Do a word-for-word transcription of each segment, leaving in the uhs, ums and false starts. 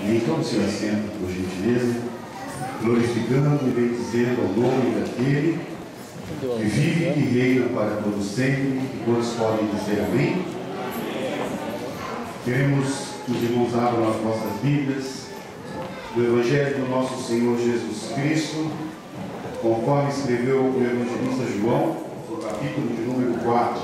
Amém. Tome seu assento, por gentileza, glorificando e bendizendo o nome daquele que vive e que reina para todos sempre, e todos podem dizer amém. Queremos que os irmãos abram as nossas Bíblias do Evangelho do nosso Senhor Jesus Cristo, conforme escreveu o evangelista João, no capítulo de número quatro.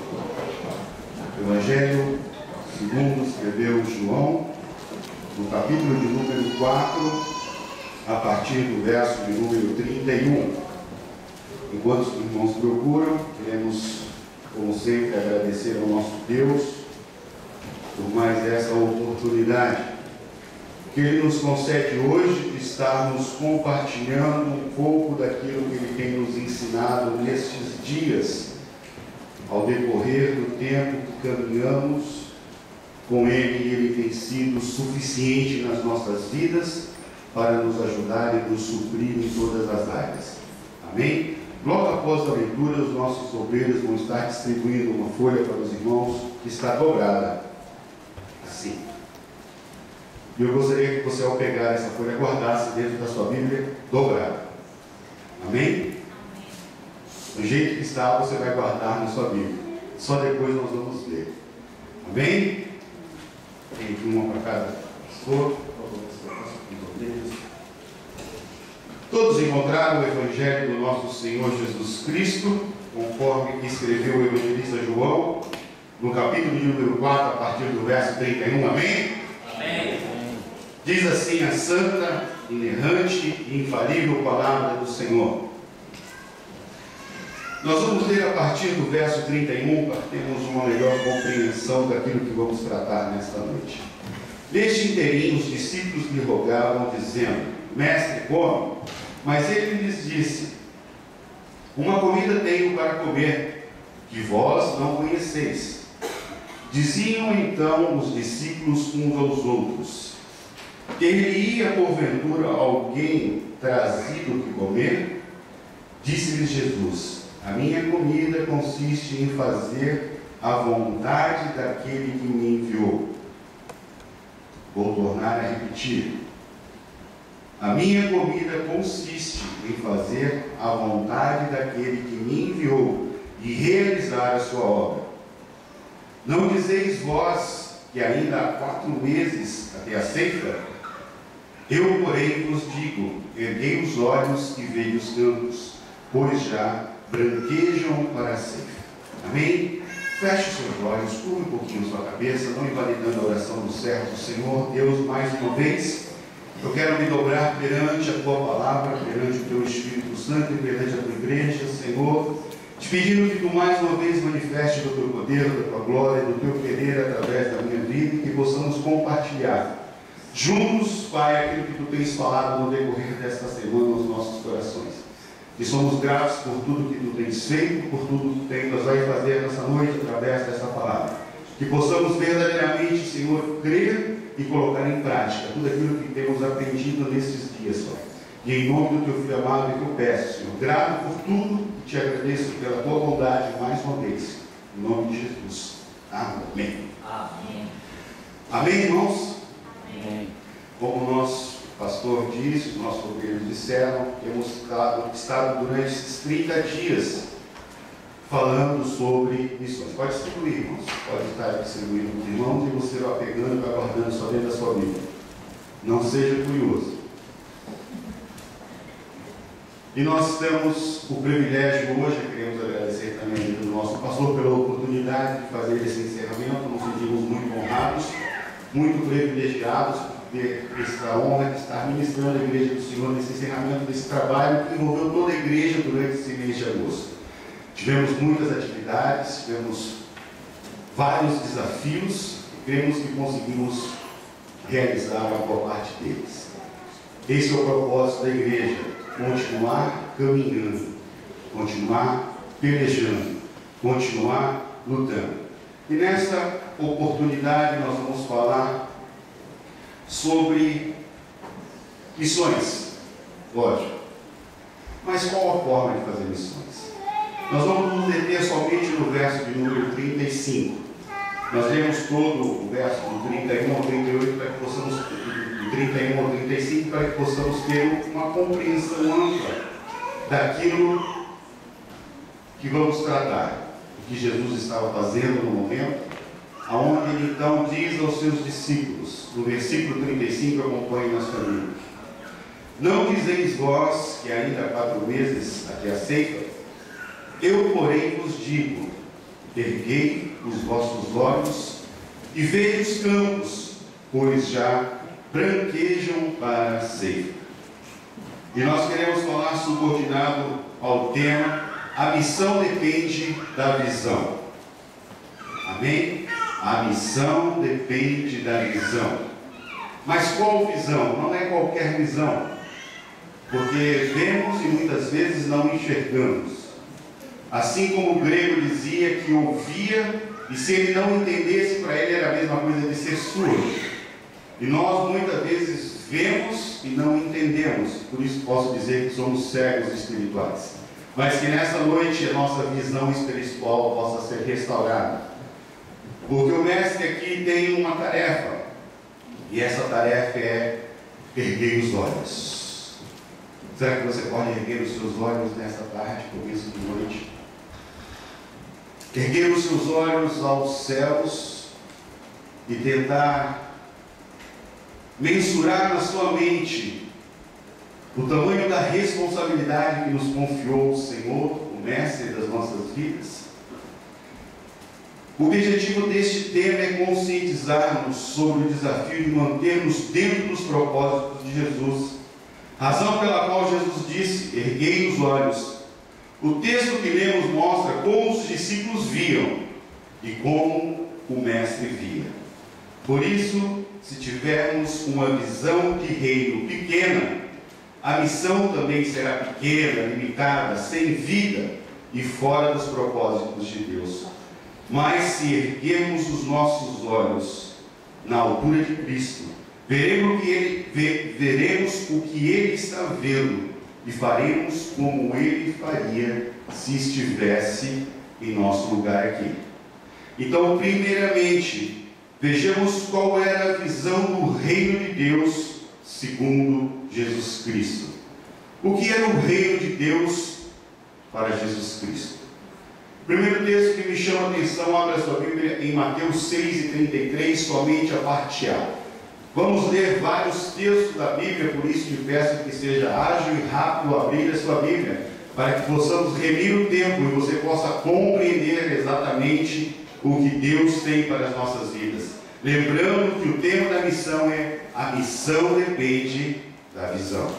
O Evangelho segundo escreveu João, no capítulo de número quatro, a partir do verso de número trinta e um. Enquanto os irmãos procuram, queremos, como sempre, agradecer ao nosso Deus por mais essa oportunidade que Ele nos concede hoje de estarmos compartilhando um pouco daquilo que Ele tem nos ensinado nestes dias, ao decorrer do tempo que caminhamos com Ele. E Ele tem sido suficiente nas nossas vidas para nos ajudar e nos suprir em todas as áreas. Amém? Logo após a leitura, os nossos obreiros vão estar distribuindo uma folha para os irmãos que está dobrada, assim. E eu gostaria que você, ao pegar essa folha, guardasse dentro da sua Bíblia dobrada. Amém? Do jeito que está, você vai guardar na sua Bíblia. Só depois nós vamos ler. Amém? Tem uma para cada pastor. Todos encontraram o Evangelho do nosso Senhor Jesus Cristo, conforme escreveu o evangelista João, no capítulo de número quatro, a partir do verso trinta e um. Amém? Amém. Diz assim a santa, inerrante e infalível palavra do Senhor. Nós vamos ler a partir do verso trinta e um, para termos uma melhor compreensão daquilo que vamos tratar nesta noite. Neste inteirinho, os discípulos lhe rogavam, dizendo: Mestre, come. Mas ele lhes disse: Uma comida tenho para comer, que vós não conheceis. Diziam então os discípulos uns aos outros: Teria porventura alguém trazido que comer? Disse-lhes Jesus: A minha comida consiste em fazer a vontade daquele que me enviou. Vou tornar a repetir. A minha comida consiste em fazer a vontade daquele que me enviou e realizar a sua obra. Não dizeis vós que ainda há quatro meses até a ceifa? Eu, porém, vos digo: erguei os olhos e veio os campos, pois já branquejam para a ceifa. Amém? Feche os seus olhos, curva um pouquinho sua cabeça, não invalidando a oração do servo do Senhor. Deus, mais uma vez, eu quero me dobrar perante a Tua Palavra, perante o Teu Espírito Santo e perante a Tua Igreja, Senhor, te pedindo que Tu mais uma vez manifeste do Teu poder, da Tua glória, do Teu querer através da minha vida, e que possamos compartilhar juntos, Pai, aquilo que Tu tens falado no decorrer desta semana nos nossos corações. E somos gratos por tudo que Tu tens feito, por tudo que Tu nos vai fazer nessa noite através dessa palavra. Que possamos verdadeiramente, Senhor, crer e colocar em prática tudo aquilo que temos aprendido nesses dias, Pai. E em nome do Teu Filho amado, que eu peço, Senhor, grato por tudo e te agradeço pela Tua bondade mais uma vez. Em nome de Jesus. Amém. Amém. Amém, irmãos? Amém. Como o nosso pastor disse, os nossos obreiros disseram, temos estado, estado durante esses trinta dias falando sobre missões. Pode distribuir, irmãos. Pode estar distribuindo com os irmãos e você vai pegando e vai guardando só dentro da sua Bíblia. Não seja curioso. E nós temos o privilégio hoje, queremos agradecer também ao nosso pastor pela oportunidade de fazer esse encerramento. Nos sentimos muito honrados, muito privilegiados por ter essa honra de estar ministrando a Igreja do Senhor nesse encerramento desse trabalho que envolveu toda a Igreja durante esse mês de agosto. Tivemos muitas atividades, tivemos vários desafios e cremos que conseguimos realizar a boa parte deles. Esse é o propósito da Igreja: continuar caminhando, continuar pelejando, continuar lutando. E nessa oportunidade nós vamos falar sobre missões, lógico. Mas qual a forma de fazer missões? Nós vamos nos deter somente no verso de número trinta e cinco. Nós lemos todo o verso do trinta e um ao trinta e oito para que possamos, do trinta e um ao trinta e cinco, para que possamos ter uma compreensão ampla daquilo que vamos tratar, o que Jesus estava fazendo no momento, aonde ele então diz aos seus discípulos, no versículo trinta e cinco, acompanhe nas famílias: não dizeis vós que ainda há quatro meses aqui a ceifa? Eu, porém, vos digo, erguei os vossos olhos e vede os campos, pois já branquejam para a ceifa. E nós queremos falar subordinado ao tema: a missão depende da visão. Amém? A missão depende da visão. Mas qual visão? Não é qualquer visão, porque vemos e muitas vezes não enxergamos. Assim como o grego dizia que ouvia, e se ele não entendesse, para ele era a mesma coisa de ser surdo. E nós muitas vezes vemos e não entendemos, por isso posso dizer que somos cegos espirituais. Mas que nessa noite a nossa visão espiritual possa ser restaurada. Porque o mestre aqui tem uma tarefa, e essa tarefa é erguer os olhos. Será que você pode erguer os seus olhos nessa tarde, começo de noite? Erguer os seus olhos aos céus e tentar mensurar na sua mente o tamanho da responsabilidade que nos confiou o Senhor, o Mestre das nossas vidas. O objetivo deste tema é conscientizar-nos sobre o desafio de mantermos dentro dos propósitos de Jesus, razão pela qual Jesus disse: erguei os olhos. O texto que lemos mostra como os discípulos viam e como o Mestre via. Por isso, se tivermos uma visão de reino pequena, a missão também será pequena, limitada, sem vida e fora dos propósitos de Deus. Mas se erguermos os nossos olhos na altura de Cristo, veremos, que ele, ve, veremos o que Ele está vendo e faremos como Ele faria se estivesse em nosso lugar aqui. Então, primeiramente, vejamos qual era a visão do reino de Deus segundo Jesus Cristo. O que era o reino de Deus para Jesus Cristo? O primeiro texto que me chama a atenção, abra a sua Bíblia em Mateus seis e trinta e três, somente a parte A. Vamos ler vários textos da Bíblia, por isso te peço que seja ágil e rápido abrir a sua Bíblia, para que possamos remir o tempo e você possa compreender exatamente o que Deus tem para as nossas vidas. Lembrando que o tema da missão é: a missão depende da visão.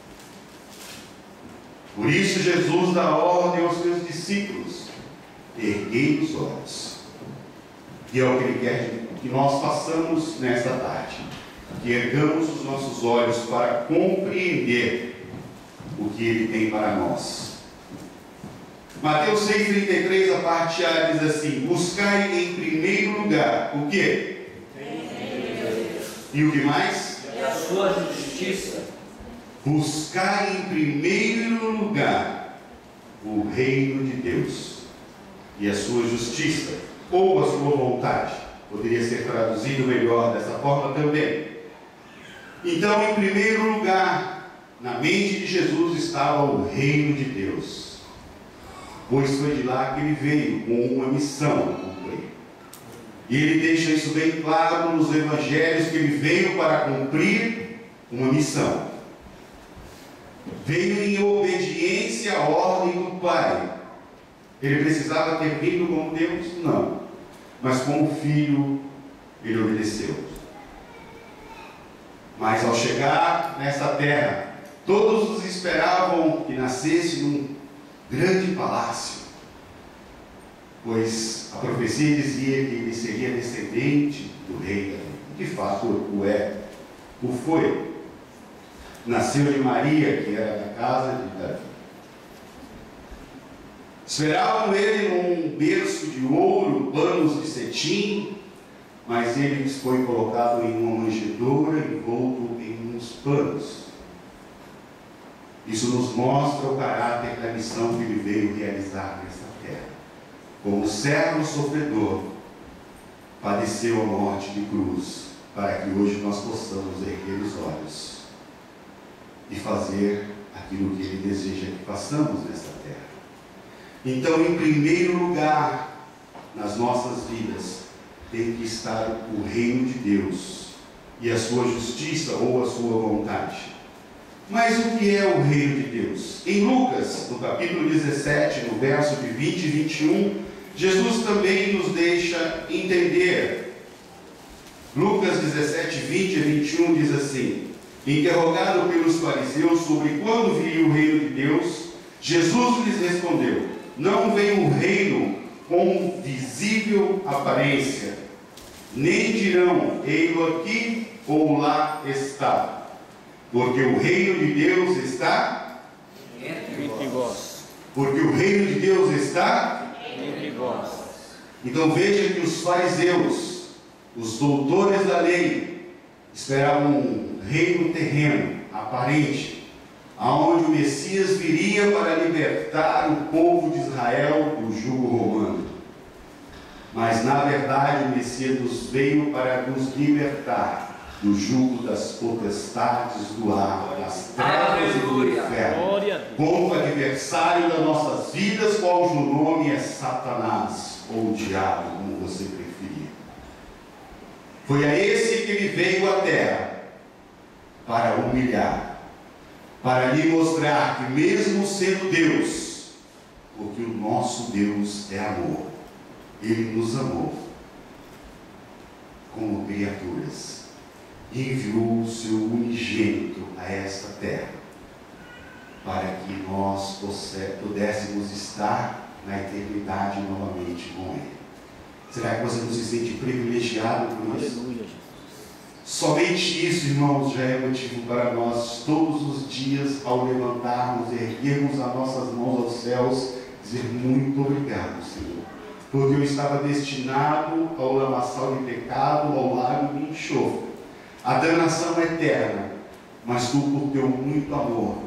Por isso Jesus dá ordem aos seus discípulos: erguei os olhos. E é o que Ele quer que nós façamos nesta tarde, que ergamos os nossos olhos para compreender o que Ele tem para nós. Mateus seis, trinta e três, a parte A diz assim: buscai em primeiro lugar o quê? E o que mais? E a sua justiça. Buscai em primeiro lugar o reino de Deus e a sua justiça, ou a sua vontade. Poderia ser traduzido melhor dessa forma também. Então, em primeiro lugar, na mente de Jesus estava o reino de Deus, pois foi de lá que Ele veio com uma missão a cumprir. E Ele deixa isso bem claro nos evangelhos, que Ele veio para cumprir uma missão. Veio em obediência à ordem do Pai. Ele precisava ter vindo como Deus? Não. Mas como filho, Ele obedeceu. Mas ao chegar nessa terra, todos os esperavam que nascesse num grande palácio, pois a profecia dizia que ele seria descendente do rei Davi. De fato o é, o foi. Nasceu de Maria, que era da casa de Davi. Esperavam ele num berço de ouro, panos de cetim, mas ele foi colocado em uma manjedoura, envolto em uns panos. Isso nos mostra o caráter da missão que ele veio realizar nessa terra. Como servo sofredor, padeceu a morte de cruz, para que hoje nós possamos erguer os olhos e fazer aquilo que Ele deseja que façamos nesta terra. Então, em primeiro lugar, nas nossas vidas, tem que estar o reino de Deus e a sua justiça ou a sua vontade. Mas o que é o reino de Deus? Em Lucas, no capítulo dezessete, no verso de vinte e vinte e um, Jesus também nos deixa entender. Lucas dezessete, vinte e vinte e um diz assim: interrogado pelos fariseus sobre quando viria o reino de Deus, Jesus lhes respondeu: não vem o reino com visível aparência, nem dirão, ei-lo aqui ou lá está, porque o reino de Deus está entre vós. Porque o reino de Deus está entre vós. Então veja que os fariseus, os doutores da lei, esperavam um reino terreno, aparente, aonde o Messias viria para libertar o povo de Israel do jugo romano. Mas na verdade o Messias nos veio para nos libertar do jugo das potestades do ar, das trevas e do inferno, como adversário das nossas vidas, cujo nome é Satanás, ou o diabo, como você preferir. Foi a esse que ele veio à terra, para humilhar, para lhe mostrar que mesmo sendo Deus, porque o nosso Deus é amor, Ele nos amou como criaturas, e enviou o seu unigênito a esta terra, para que nós pudéssemos estar na eternidade novamente com Ele. Será que você não se sente privilegiado por isso? Aleluia. Somente isso, irmãos, já é motivo para nós, todos os dias, ao levantarmos, erguermos as nossas mãos aos céus, dizer muito obrigado, Senhor, porque eu estava destinado ao lamaçal de pecado, ao lago de enxofre, a danação eterna, mas tu, por teu muito amor,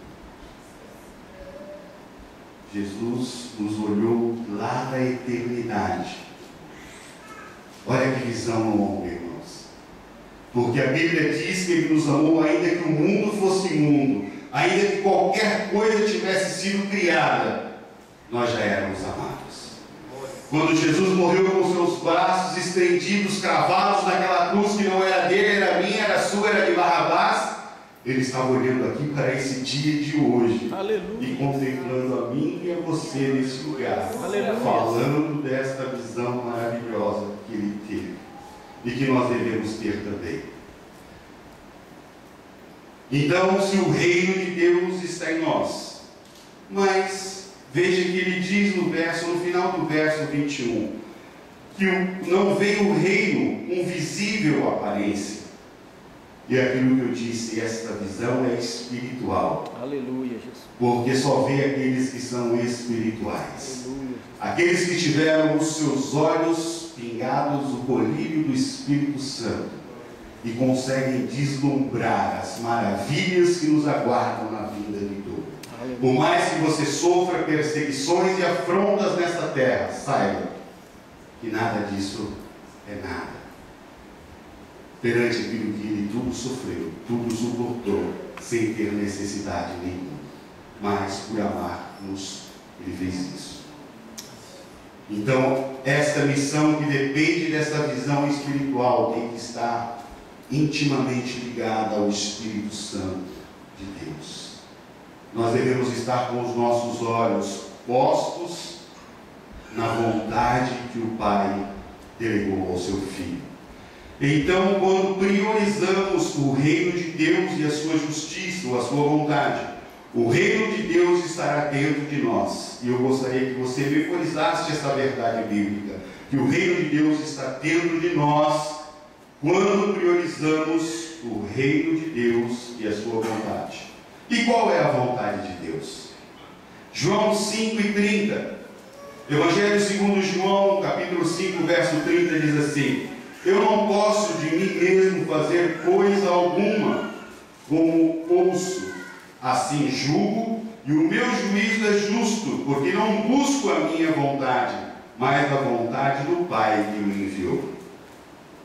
Jesus nos olhou lá da eternidade. Olha que visão longa, irmãos. Porque a Bíblia diz que Ele nos amou ainda que o mundo fosse imundo, ainda que qualquer coisa tivesse sido criada, nós já éramos amados. Quando Jesus morreu com seus braços estendidos, cravados naquela cruz que não era dele, era minha, era sua, era de Barrabás, Ele estava olhando aqui para esse dia de hoje. Aleluia. E contemplando a mim e a você nesse lugar. Aleluia. Falando desta visão maravilhosa que Ele teve e que nós devemos ter também. Então, se o reino de Deus está em nós, mas veja que ele diz no verso, no final do verso vinte e um, que não veio o reino com visível aparência. E aquilo que eu disse, esta visão é espiritual. Aleluia, Jesus. Porque só vê aqueles que são espirituais. Aleluia. Aqueles que tiveram os seus olhos pingados o colírio do Espírito Santo e conseguem deslumbrar as maravilhas que nos aguardam na vinda de Deus. Por mais que você sofra perseguições e afrontas nesta terra, saiba que nada disso é nada perante aquilo que Ele tudo sofreu, tudo suportou, sem ter necessidade nenhuma, mas por amar-nos, Ele fez isso. Então, esta missão que depende dessa visão espiritual tem que estar intimamente ligada ao Espírito Santo de Deus. Nós devemos estar com os nossos olhos postos na vontade que o Pai delegou ao seu Filho. Então, quando priorizamos o reino de Deus e a sua justiça, ou a sua vontade, o reino de Deus estará dentro de nós. E eu gostaria que você memorizasse essa verdade bíblica, que o reino de Deus está dentro de nós quando priorizamos o reino de Deus e a sua vontade. E qual é a vontade de Deus? João cinco e trinta. Evangelho segundo João, capítulo cinco, verso trinta, diz assim: eu não posso de mim mesmo fazer coisa alguma, como ouço, assim julgo, e o meu juízo é justo, porque não busco a minha vontade, mas a vontade do Pai que me enviou.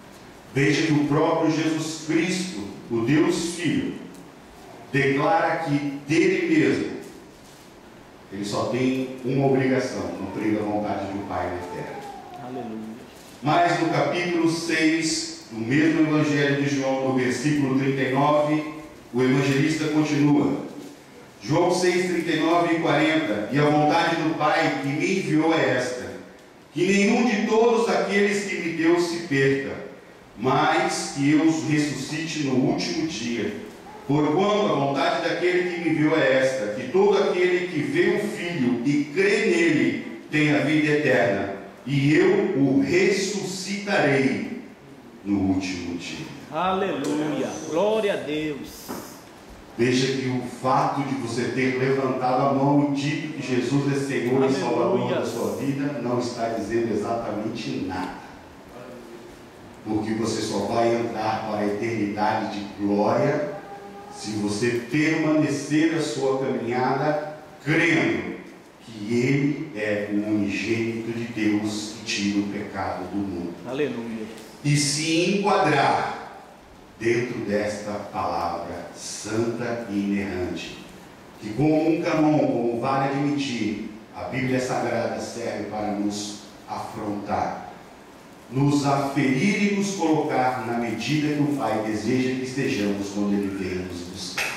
Veja que o próprio Jesus Cristo, o Deus Filho, declara que dele mesmo ele só tem uma obrigação: cumprir a vontade do Pai na terra. Aleluia. Mas no capítulo seis, no mesmo Evangelho de João, no versículo trinta e nove, o evangelista continua. João seis, trinta e nove e quarenta. E a vontade do Pai que me enviou é esta: que nenhum de todos aqueles que me deu se perca, mas que eu os ressuscite no último dia. Porquanto a vontade daquele que me enviou é esta: que todo aquele que vê o Filho e crê nele tenha vida eterna, e eu o ressuscitarei no último dia. Aleluia. Glória a Deus. Veja que o fato de você ter levantado a mão e dito que Jesus é Senhor e Salvador da sua vida não está dizendo exatamente nada. Porque você só vai entrar para a eternidade de glória se você permanecer a sua caminhada crendo que Ele é o unigênito de Deus que tira o pecado do mundo. Aleluia. E se enquadrar dentro desta palavra santa e inerrante, que como um canon, como vale admitir, a Bíblia Sagrada serve para nos afrontar, nos aferir e nos colocar na medida que o Pai deseja que estejamos quando Ele venha nos buscar.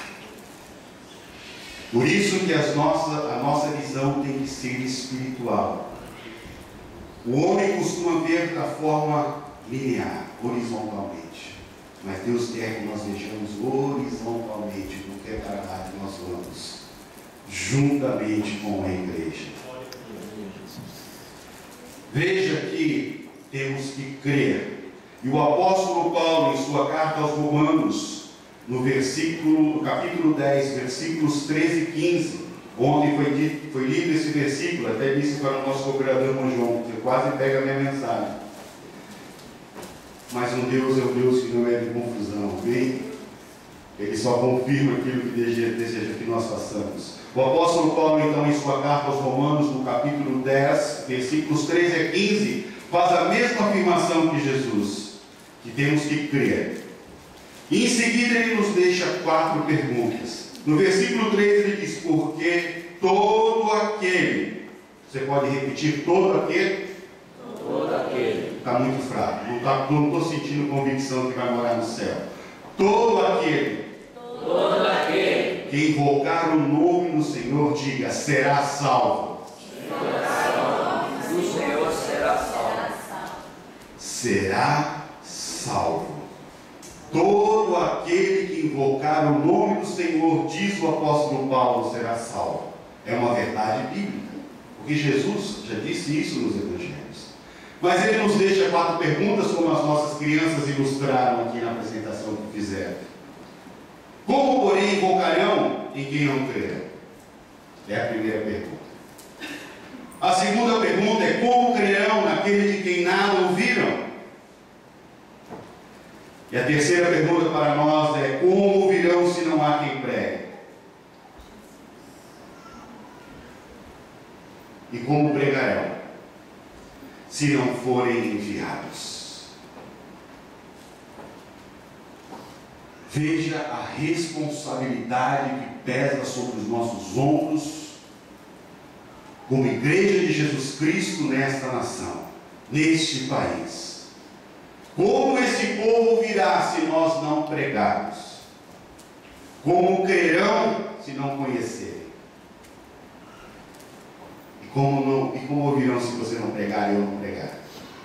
Por isso que as nossa, a nossa visão tem que ser espiritual. O homem costuma ver da forma linear, horizontalmente. Mas Deus quer que nós vejamos horizontalmente, porque é para lá que nós vamos, juntamente com a igreja. Veja que temos que crer. E o apóstolo Paulo, em sua carta aos Romanos, no versículo, no capítulo dez, versículos treze e quinze, ontem foi, dito, foi lido esse versículo, até disse para o nosso cooperador irmão João, que quase pega a minha mensagem. Mas um Deus é um Deus que não é de confusão, bem? Ele só confirma aquilo que deseja, deseja que nós façamos. O apóstolo Paulo, então, em sua carta aos Romanos, no capítulo dez, versículos treze a quinze, faz a mesma afirmação que Jesus, que temos que crer. E em seguida ele nos deixa quatro perguntas. No versículo treze ele diz: porque todo aquele, você pode repetir, todo aquele? Todo aquele. Está muito fraco, não tá, estou sentindo convicção que vai morar no céu. Todo aquele, Todo aquele que invocar o nome do Senhor, diga, será salvo. do Senhor será salvo. Será salvo. Todo aquele que invocar o nome do Senhor, diz o apóstolo Paulo, será salvo. É uma verdade bíblica, porque Jesus já disse isso nos evangelhos. Mas ele nos deixa quatro perguntas, como as nossas crianças ilustraram aqui na apresentação que fizeram. Como, porém, invocarão em quem não crê? É a primeira pergunta. A segunda pergunta é: como crerão naquele de quem nada ouviram? E a terceira pergunta para nós é: como ouvirão se não há quem pregue? E como pregarão se não forem enviados? Veja a responsabilidade que pesa sobre os nossos ombros, como igreja de Jesus Cristo nesta nação, neste país. Como esse povo ouvirá se nós não pregarmos? Como crerão se não conhecerem? E como, não, e como ouvirão se você não pregar e eu não pregar?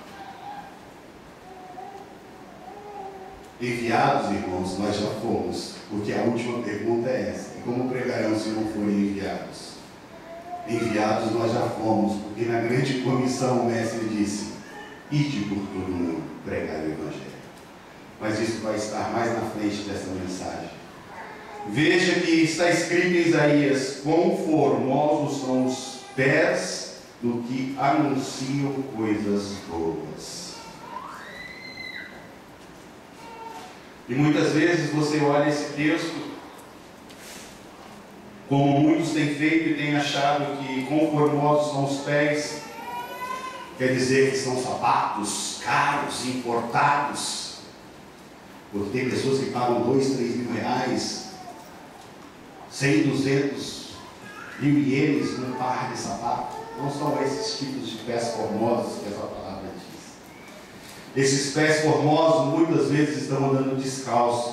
Enviados, irmãos, nós já fomos, porque a última pergunta é essa: e como pregarão se não forem enviados? Enviados nós já fomos, porque na grande comissão o mestre disse: ide por todo mundo, pregar o Evangelho. Mas isso vai estar mais na frente dessa mensagem. Veja que está escrito em Isaías: quão formosos são os pés do que anunciam coisas boas. E muitas vezes você olha esse texto, como muitos têm feito e têm achado que quão formosos são os pés, quer dizer que são sapatos caros, importados. Porque tem pessoas que pagam dois, três mil reais, cem, duzentos mil ienes num par de sapato. Não são esses tipos de pés formosos que essa palavra diz. Esses pés formosos muitas vezes estão andando descalços,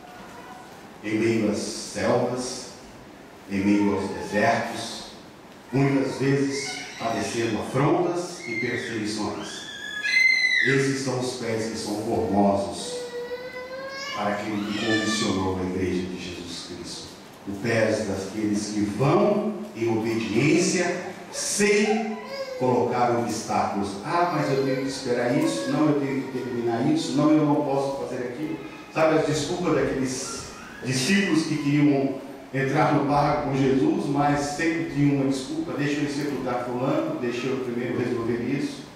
em meio às selvas, em meio aos desertos, muitas vezes padecendo afrontas e perseguições. Esses são os pés que são formosos para aquele que comissionou a igreja de Jesus Cristo. Os pés daqueles que vão em obediência, sem colocar obstáculos. Ah, mas eu tenho que esperar isso, não, eu tenho que terminar isso, não, eu não posso fazer aquilo. Sabe as desculpas daqueles discípulos que queriam entrar no barco com Jesus, mas sempre tinham uma desculpa: deixa eu sepultar fulano, deixa eu primeiro resolver isso.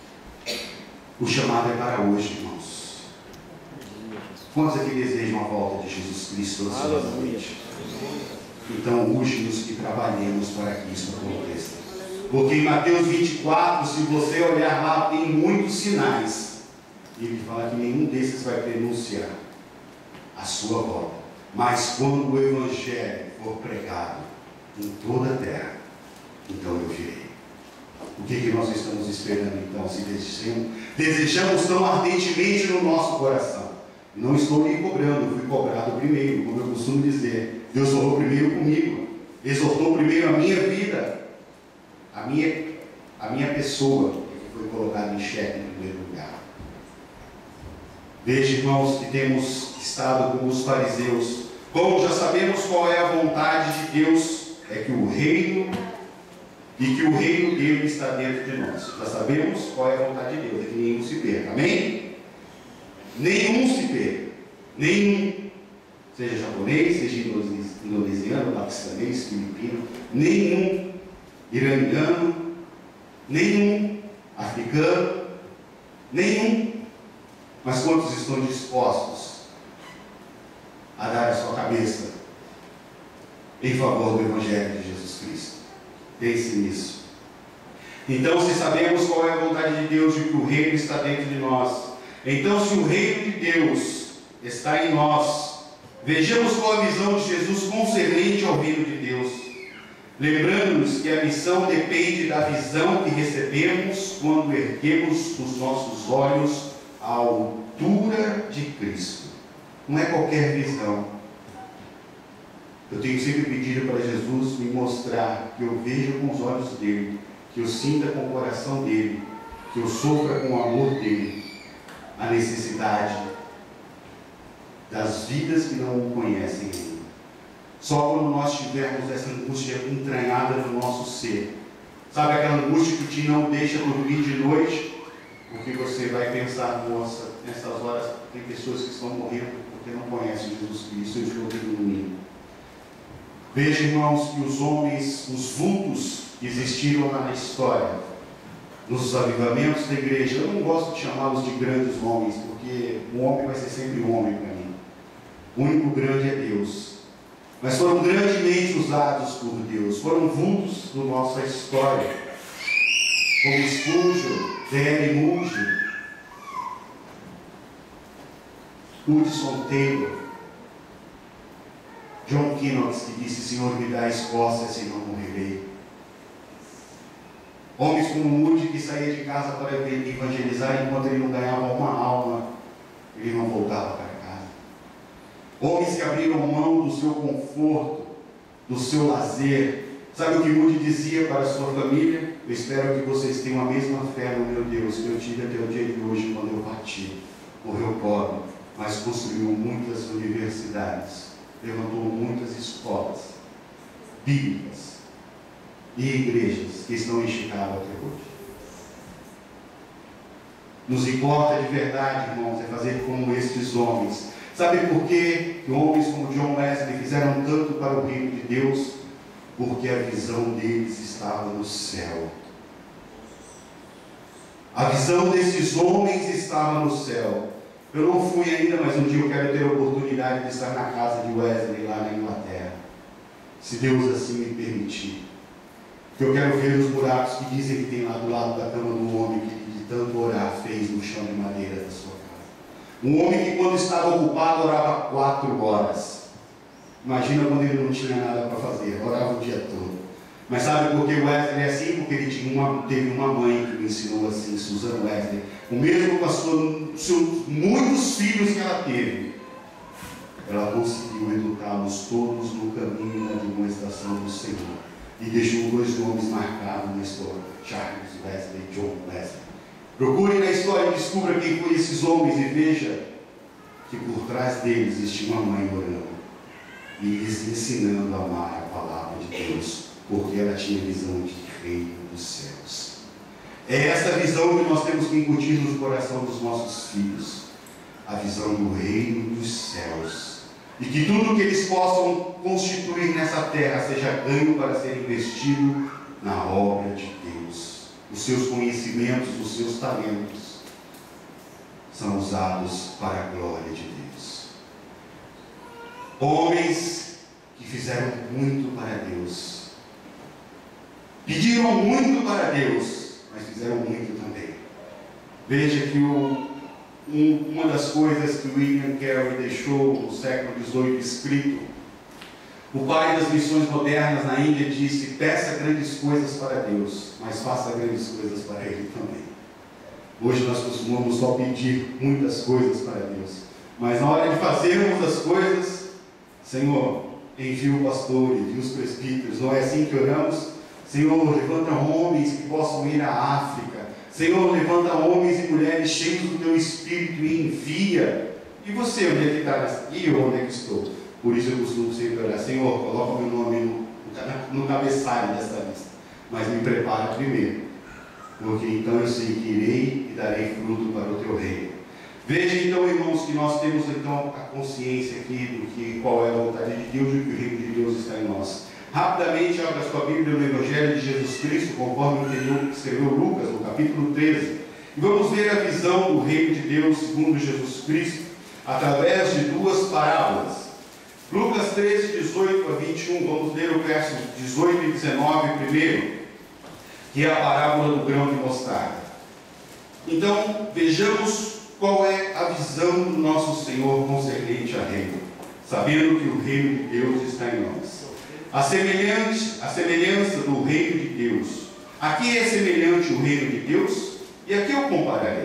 O chamado é para hoje, irmãos. Quantos aqui desejam a volta de Jesus Cristo toda sua noite? Então, urge-nos que trabalhemos para que isso aconteça. Porque em Mateus vinte e quatro, se você olhar lá, tem muitos sinais. E ele fala que nenhum desses vai denunciar a sua volta. Mas quando o Evangelho for pregado em toda a terra, então eu virei. O que, que nós estamos esperando então? Se desejamos, desejamos tão ardentemente no nosso coração. Não estou lhe cobrando, eu fui cobrado primeiro, como eu costumo dizer. Deus falou primeiro comigo, exortou primeiro a minha vida, a minha, a minha pessoa, que foi colocada em xeque em primeiro lugar. Veja, irmãos, que temos estado como os fariseus. Como já sabemos qual é a vontade de Deus, é que o reino, e que o reino dele está dentro de nós. Já sabemos qual é a vontade de Deus, é que nenhum se perca. Amém? Nenhum se perca. Nenhum. Seja japonês, seja indonesiano, paquistanês, filipino, nenhum iraniano, nenhum africano, nenhum. Mas quantos estão dispostos a dar a sua cabeça em favor do Evangelho de Jesus Cristo? Pense nisso. Então, se sabemos qual é a vontade de Deus e que o reino está dentro de nós, então, se o reino de Deus está em nós, vejamos qual a visão de Jesus concernente ao reino de Deus, lembrando-nos que a missão depende da visão que recebemos quando erguemos os nossos olhos à altura de Cristo. Não é qualquer visão. Eu tenho sempre pedido para Jesus me mostrar, que eu veja com os olhos dele, que eu sinta com o coração dele, que eu sofra com o amor dele, a necessidade das vidas que não o conhecem ainda. Só quando nós tivermos essa angústia entranhada no nosso ser, sabe aquela angústia que te não deixa dormir de noite, porque você vai pensar: nossa, nessas horas tem pessoas que estão morrendo porque não conhecem Jesus Cristo, eu estou dormindo. Veja, irmãos, que os homens, os vultos que existiram lá na história, nos avivamentos da igreja, eu não gosto de chamá-los de grandes homens, porque um homem vai ser sempre um homem para mim. O único grande é Deus. Mas foram grandemente usados por Deus, foram vultos na nossa história, como Spurgeon, D L Moody, Hudson Taylor, John Knox, que disse: Senhor, me dá a Escócia, senão morrerei. Homens como Moody, que saía de casa para evangelizar, enquanto ele não ganhava uma alma, ele não voltava para casa. Homens que abriram mão do seu conforto, do seu lazer. Sabe o que Moody dizia para a sua família? Eu espero que vocês tenham a mesma fé no meu Deus que eu tive até o dia de hoje, quando eu parti. Morreu pobre, mas construiu muitas universidades, levantou muitas escolas bíblicas e igrejas que estão em Chicago até hoje. Nos importa de verdade, irmãos, é fazer como estes homens. Sabe por quê que homens como John Wesley fizeram tanto para o reino de Deus? Porque a visão deles estava no céu. A visão desses homens estava no céu. Eu não fui ainda, mas um dia eu quero ter a oportunidade de estar na casa de Wesley, lá na Inglaterra, se Deus assim me permitir. Porque eu quero ver os buracos que dizem que tem lá do lado da cama do homem, que de tanto orar fez no chão de madeira da sua casa. Um homem que, quando estava ocupado, orava quatro horas. Imagina quando ele não tinha nada para fazer, orava o dia todo. Mas sabe por que o Wesley é assim? Porque ele tinha uma, teve uma mãe que o ensinou assim, Susan Wesley. O mesmo com os seus muitos filhos que ela teve. Ela conseguiu educá-los todos no caminho da demonstração do Senhor. E deixou dois nomes marcados na história: Charles Wesley e John Wesley. Procure na história e descubra quem foram esses homens e veja que por trás deles existia uma mãe orando e lhes ensinando a amar a palavra de Deus, porque ela tinha visão de reino dos céus. É essa visão que nós temos que incutir no coração dos nossos filhos, a visão do reino dos céus, e que tudo que eles possam constituir nessa terra seja ganho para ser investido na obra de Deus. Os seus conhecimentos, os seus talentos são usados para a glória de Deus. Homens que fizeram muito para Deus, pediram muito para Deus, mas fizeram muito também. Veja que o, um, uma das coisas que William Carey deixou no século dezoito escrito, o pai das missões modernas na Índia disse: peça grandes coisas para Deus, mas faça grandes coisas para Ele também. Hoje nós costumamos só pedir muitas coisas para Deus, mas na hora de fazermos as coisas, Senhor, envia o pastor, envia os presbíteros. Não é assim que oramos? Senhor, levanta homens que possam ir à África. Senhor, levanta homens e mulheres cheios do Teu Espírito e envia. E você, onde é que está? E eu, onde é que estou? Por isso eu costumo sempre orar: Senhor, coloca o meu nome no, no cabeçalho dessa lista, mas me prepara primeiro, porque então eu sei que irei e darei fruto para o Teu reino. Veja então, irmãos, que nós temos então a consciência aqui do que, qual é a vontade de Deus e que o reino de Deus está em nós. Rapidamente, abra a sua Bíblia no Evangelho de Jesus Cristo, conforme escreveu Lucas, no capítulo treze, e vamos ver a visão do reino de Deus segundo Jesus Cristo, através de duas parábolas. Lucas treze, dezoito a vinte e um, vamos ler o verso dezoito e dezenove primeiro, que é a parábola do grão de mostarda. Então, vejamos qual é a visão do nosso Senhor concernente a reino, sabendo que o reino de Deus está em nós. A semelhança, a semelhança do reino de Deus. Aqui é semelhante o reino de Deus, e aqui eu compararei.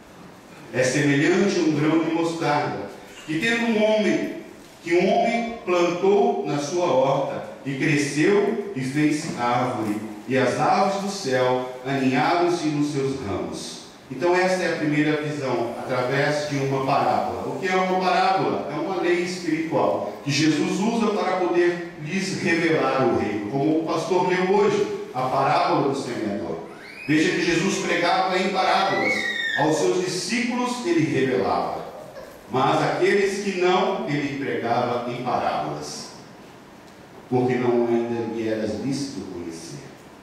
É semelhante a um grão de mostarda, que tendo um homem, que um homem plantou na sua horta, e cresceu e fez árvore, e as aves do céu aninharam-se nos seus ramos. Então essa é a primeira visão, através de uma parábola. O que é uma parábola? É uma lei espiritual, que Jesus usa para poder lhes revelar o reino. Como o pastor leu hoje, a parábola do semeador. Veja que Jesus pregava em parábolas. Aos seus discípulos ele revelava, mas aqueles que não, ele pregava em parábolas, porque não ainda lhe era lícito conhecer.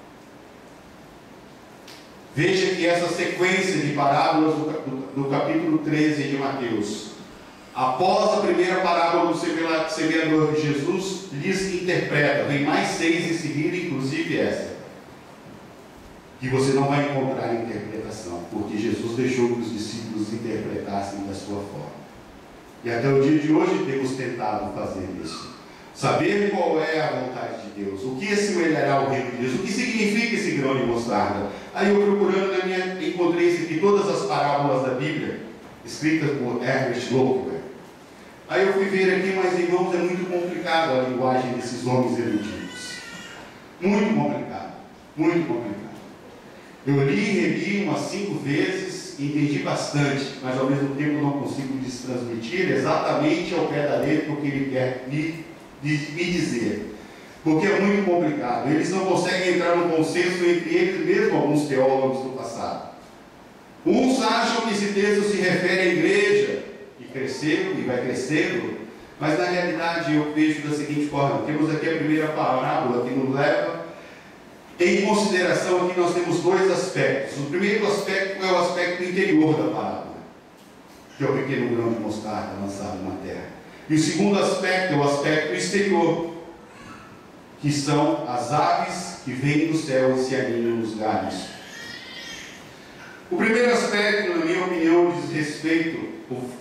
Veja que essa sequência de parábolas do, do, do capítulo treze de Mateus, após a primeira parábola do semeador de Jesus, lhes interpreta. Vem mais seis em seguida, inclusive essa, que você não vai encontrar interpretação, porque Jesus deixou que os discípulos interpretassem da sua forma. E até o dia de hoje temos tentado fazer isso. Saber qual é a vontade de Deus, o que assemelhará ao reino de Deus, o que significa esse grão de mostarda. Aí eu procurando na minha, encontrei isso aqui, todas as parábolas da Bíblia, escritas por Herbert Lockwood. Aí eu fui ver aqui, mas irmãos, é muito complicado a linguagem desses homens eruditos. Muito complicado, muito complicado. Eu li e reli umas cinco vezes, entendi bastante, mas ao mesmo tempo não consigo lhes transmitir exatamente ao pé da letra o que ele quer me, me dizer. Porque é muito complicado. Eles não conseguem entrar no consenso entre eles, mesmo alguns teólogos do passado. Uns acham que esse texto se refere à igreja, que cresceu e vai crescendo, mas na realidade eu vejo da seguinte forma: temos aqui a primeira parábola que nos leva em consideração. Aqui nós temos dois aspectos. O primeiro aspecto é o aspecto interior da parábola, que é o pequeno grão de mostarda lançado na terra. E o segundo aspecto é o aspecto exterior, que são as aves que vêm do céu e se aninham nos galhos. O primeiro aspecto, na minha opinião, diz respeito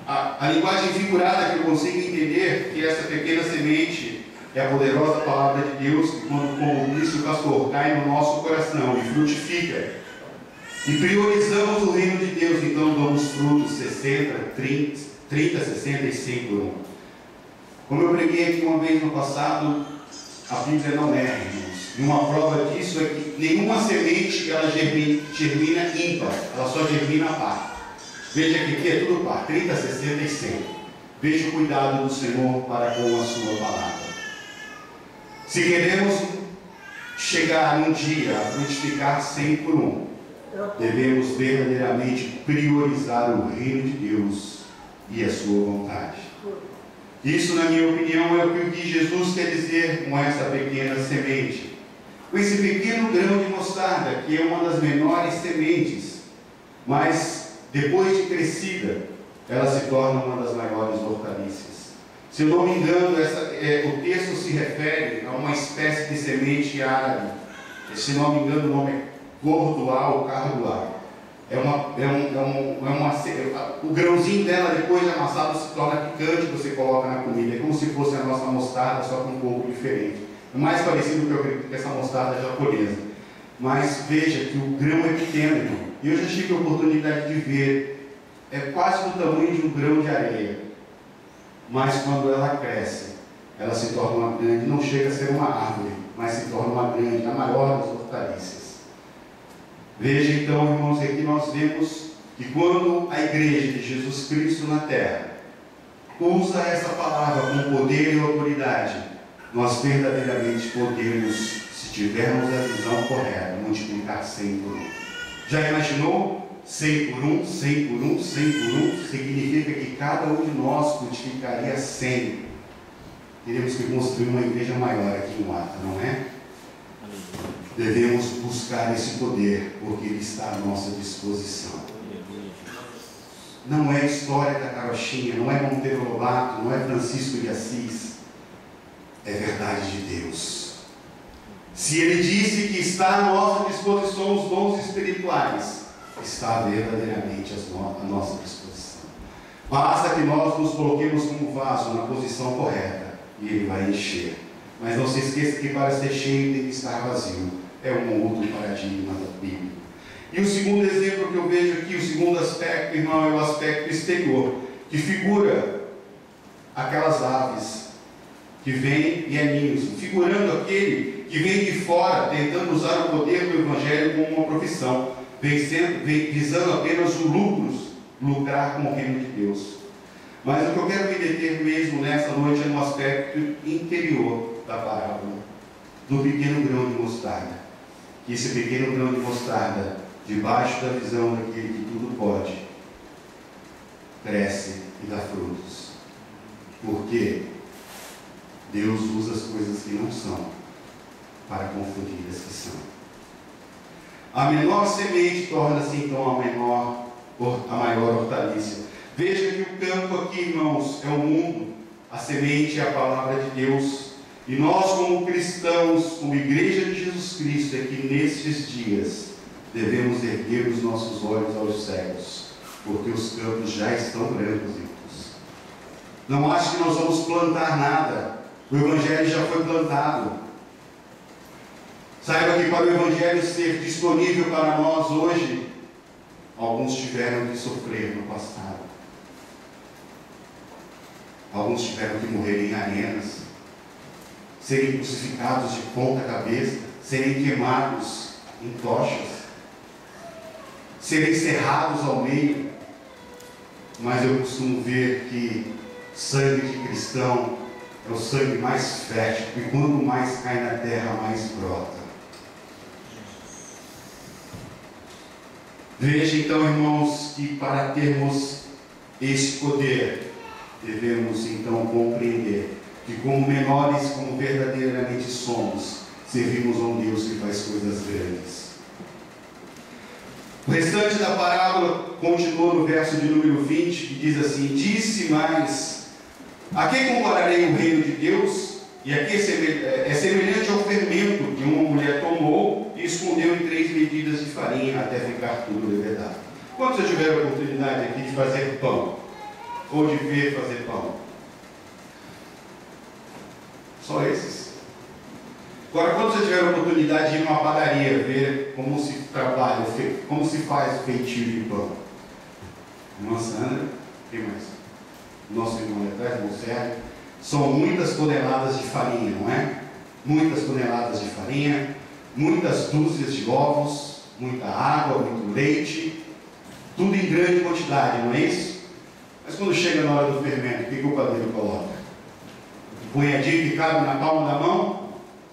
a, a linguagem figurada que eu consigo entender que essa pequena semente é a poderosa palavra de Deus, que quando, como disse o pastor, cai no nosso coração e frutifica. E priorizamos o reino de Deus, então damos frutos sessenta, trinta, sessenta e cem por um. Como eu preguei aqui uma vez no passado, a Bíblia não erra, irmãos. E uma prova disso é que nenhuma semente ela germina, germina ímpar, ela só germina par. Veja que aqui é tudo par, trinta, sessenta e cem. Veja o cuidado do Senhor para com a sua palavra. Se queremos chegar um dia a frutificar cem por um, devemos verdadeiramente priorizar o reino de Deus e a sua vontade. Isso, na minha opinião, é o que Jesus quer dizer com essa pequena semente. Com esse pequeno grão de mostarda, que é uma das menores sementes, mas depois de crescida, ela se torna uma das maiores hortaliças. Se eu não me engano, essa, é, o texto se refere a uma espécie de semente árabe. Se não me engano, o nome é cordoá ou cardoá. É uma, é um, é um, é uma, o grãozinho dela, depois de amassado, se torna picante, você coloca na comida. É como se fosse a nossa mostarda, só com um pouco diferente. É mais parecido com, eu acredito, com essa mostarda japonesa. Mas veja que o grão é pequeno, irmão. E eu já tive a oportunidade de ver. É quase do tamanho de um grão de areia. Mas quando ela cresce, ela se torna uma grande, não chega a ser uma árvore, mas se torna uma grande, a maior das hortaliças. Veja então, irmãos, aqui nós vemos que quando a igreja de Jesus Cristo na terra usa essa palavra com poder e autoridade, nós verdadeiramente podemos, se tivermos a visão correta, multiplicar cem por um. Já imaginou? cem por um, cem por um, cem por um, significa que cada um de nós multiplicaria cem. Teremos que construir uma igreja maior aqui em Mata, não é? Devemos buscar esse poder, porque ele está à nossa disposição. Não é a história da carochinha, não é Monteiro Lobato, não é Francisco de Assis. É verdade de Deus. Se ele disse que está à nossa disposição os dons espirituais, está verdadeiramente à nossa disposição. Basta que nós nos coloquemos como vaso na posição correta e ele vai encher. Mas não se esqueça que para ser cheio tem que estar vazio. É um outro paradigma da Bíblia. E o segundo exemplo que eu vejo aqui, o segundo aspecto, irmão, é o aspecto exterior, que figura aquelas aves que vêm e aninham, figurando aquele que vem de fora, tentando usar o poder do Evangelho como uma profissão, vencendo, visando apenas o lucros, lucrar com o reino de Deus. Mas o que eu quero me deter mesmo nessa noite é no aspecto interior da parábola, do pequeno grão de mostarda. Que esse pequeno grão de mostarda, debaixo da visão daquele que tudo pode, cresce e dá frutos. Porque Deus usa as coisas que não são para confundir as que são. A menor semente torna-se então a, menor, a maior hortaliça. Veja que o campo aqui, irmãos, é o mundo, a semente é a palavra de Deus. E nós, como cristãos, como igreja de Jesus Cristo, é que nestes dias devemos erguer os nossos olhos aos céus, porque os campos já estão brancos, irmãos. Não ache que nós vamos plantar nada, o Evangelho já foi plantado. Saiba que para o Evangelho ser disponível para nós hoje, alguns tiveram que sofrer no passado. Alguns tiveram que morrer em arenas, serem crucificados de ponta cabeça, serem queimados em tochas, serem cerrados ao meio. Mas eu costumo ver que sangue de cristão é o sangue mais fértil, e quanto mais cai na terra, mais brota. Veja então, irmãos, que para termos esse poder, devemos então compreender que, como menores, como verdadeiramente somos, servimos a um Deus que faz coisas grandes. O restante da parábola continua no verso de número vinte, que diz assim: disse mais, a que compararei o reino de Deus? E aqui é semelhante ao fermento que uma mulher tomou e escondeu em três medidas de farinha até ficar tudo levedado. Quantos já tiveram a oportunidade aqui de fazer pão? ou de ver fazer pão? Só esses. Agora, quando você tiver a oportunidade de ir numa padaria, ver como se trabalha, como se faz o feitio de pão. Irmã Sandra, quem mais? Nosso irmão ali atrás, irmão Sérgio. São muitas toneladas de farinha, não é? Muitas toneladas de farinha, muitas dúzias de ovos, muita água, muito leite, tudo em grande quantidade, não é isso? Mas quando chega na hora do fermento, o que, que o padeiro coloca? Um punhadinho que cabe na palma da mão?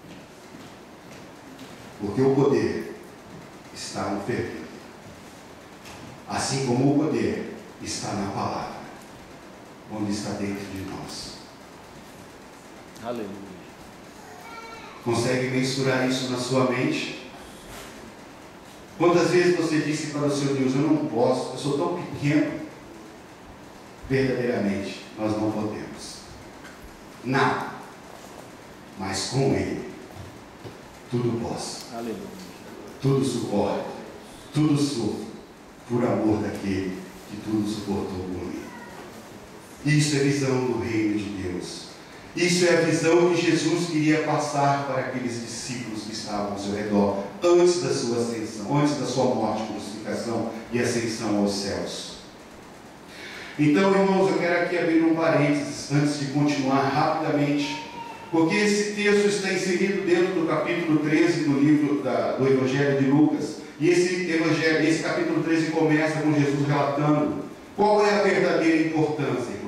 Porque o poder está no fermento. Assim como o poder está na palavra, onde está dentro de nós. Aleluia. Consegue mensurar isso na sua mente? Quantas vezes você disse para o seu Deus, eu não posso, eu sou tão pequeno? Verdadeiramente, nós não podemos. Nada. Mas com Ele, tudo posso. Aleluia. Tudo suporta. Tudo sofre. Por amor daquele que tudo suportou por mim. Isso é visão do reino de Deus. Isso é a visão que Jesus queria passar para aqueles discípulos que estavam ao seu redor, antes da sua ascensão, antes da sua morte, crucificação e ascensão aos céus. Então, irmãos, eu quero aqui abrir um parênteses, antes de continuar rapidamente, porque esse texto está inserido dentro do capítulo treze do livro da, do Evangelho de Lucas, e esse, evangelho, esse capítulo treze começa com Jesus relatando qual é a verdadeira importância, irmãos.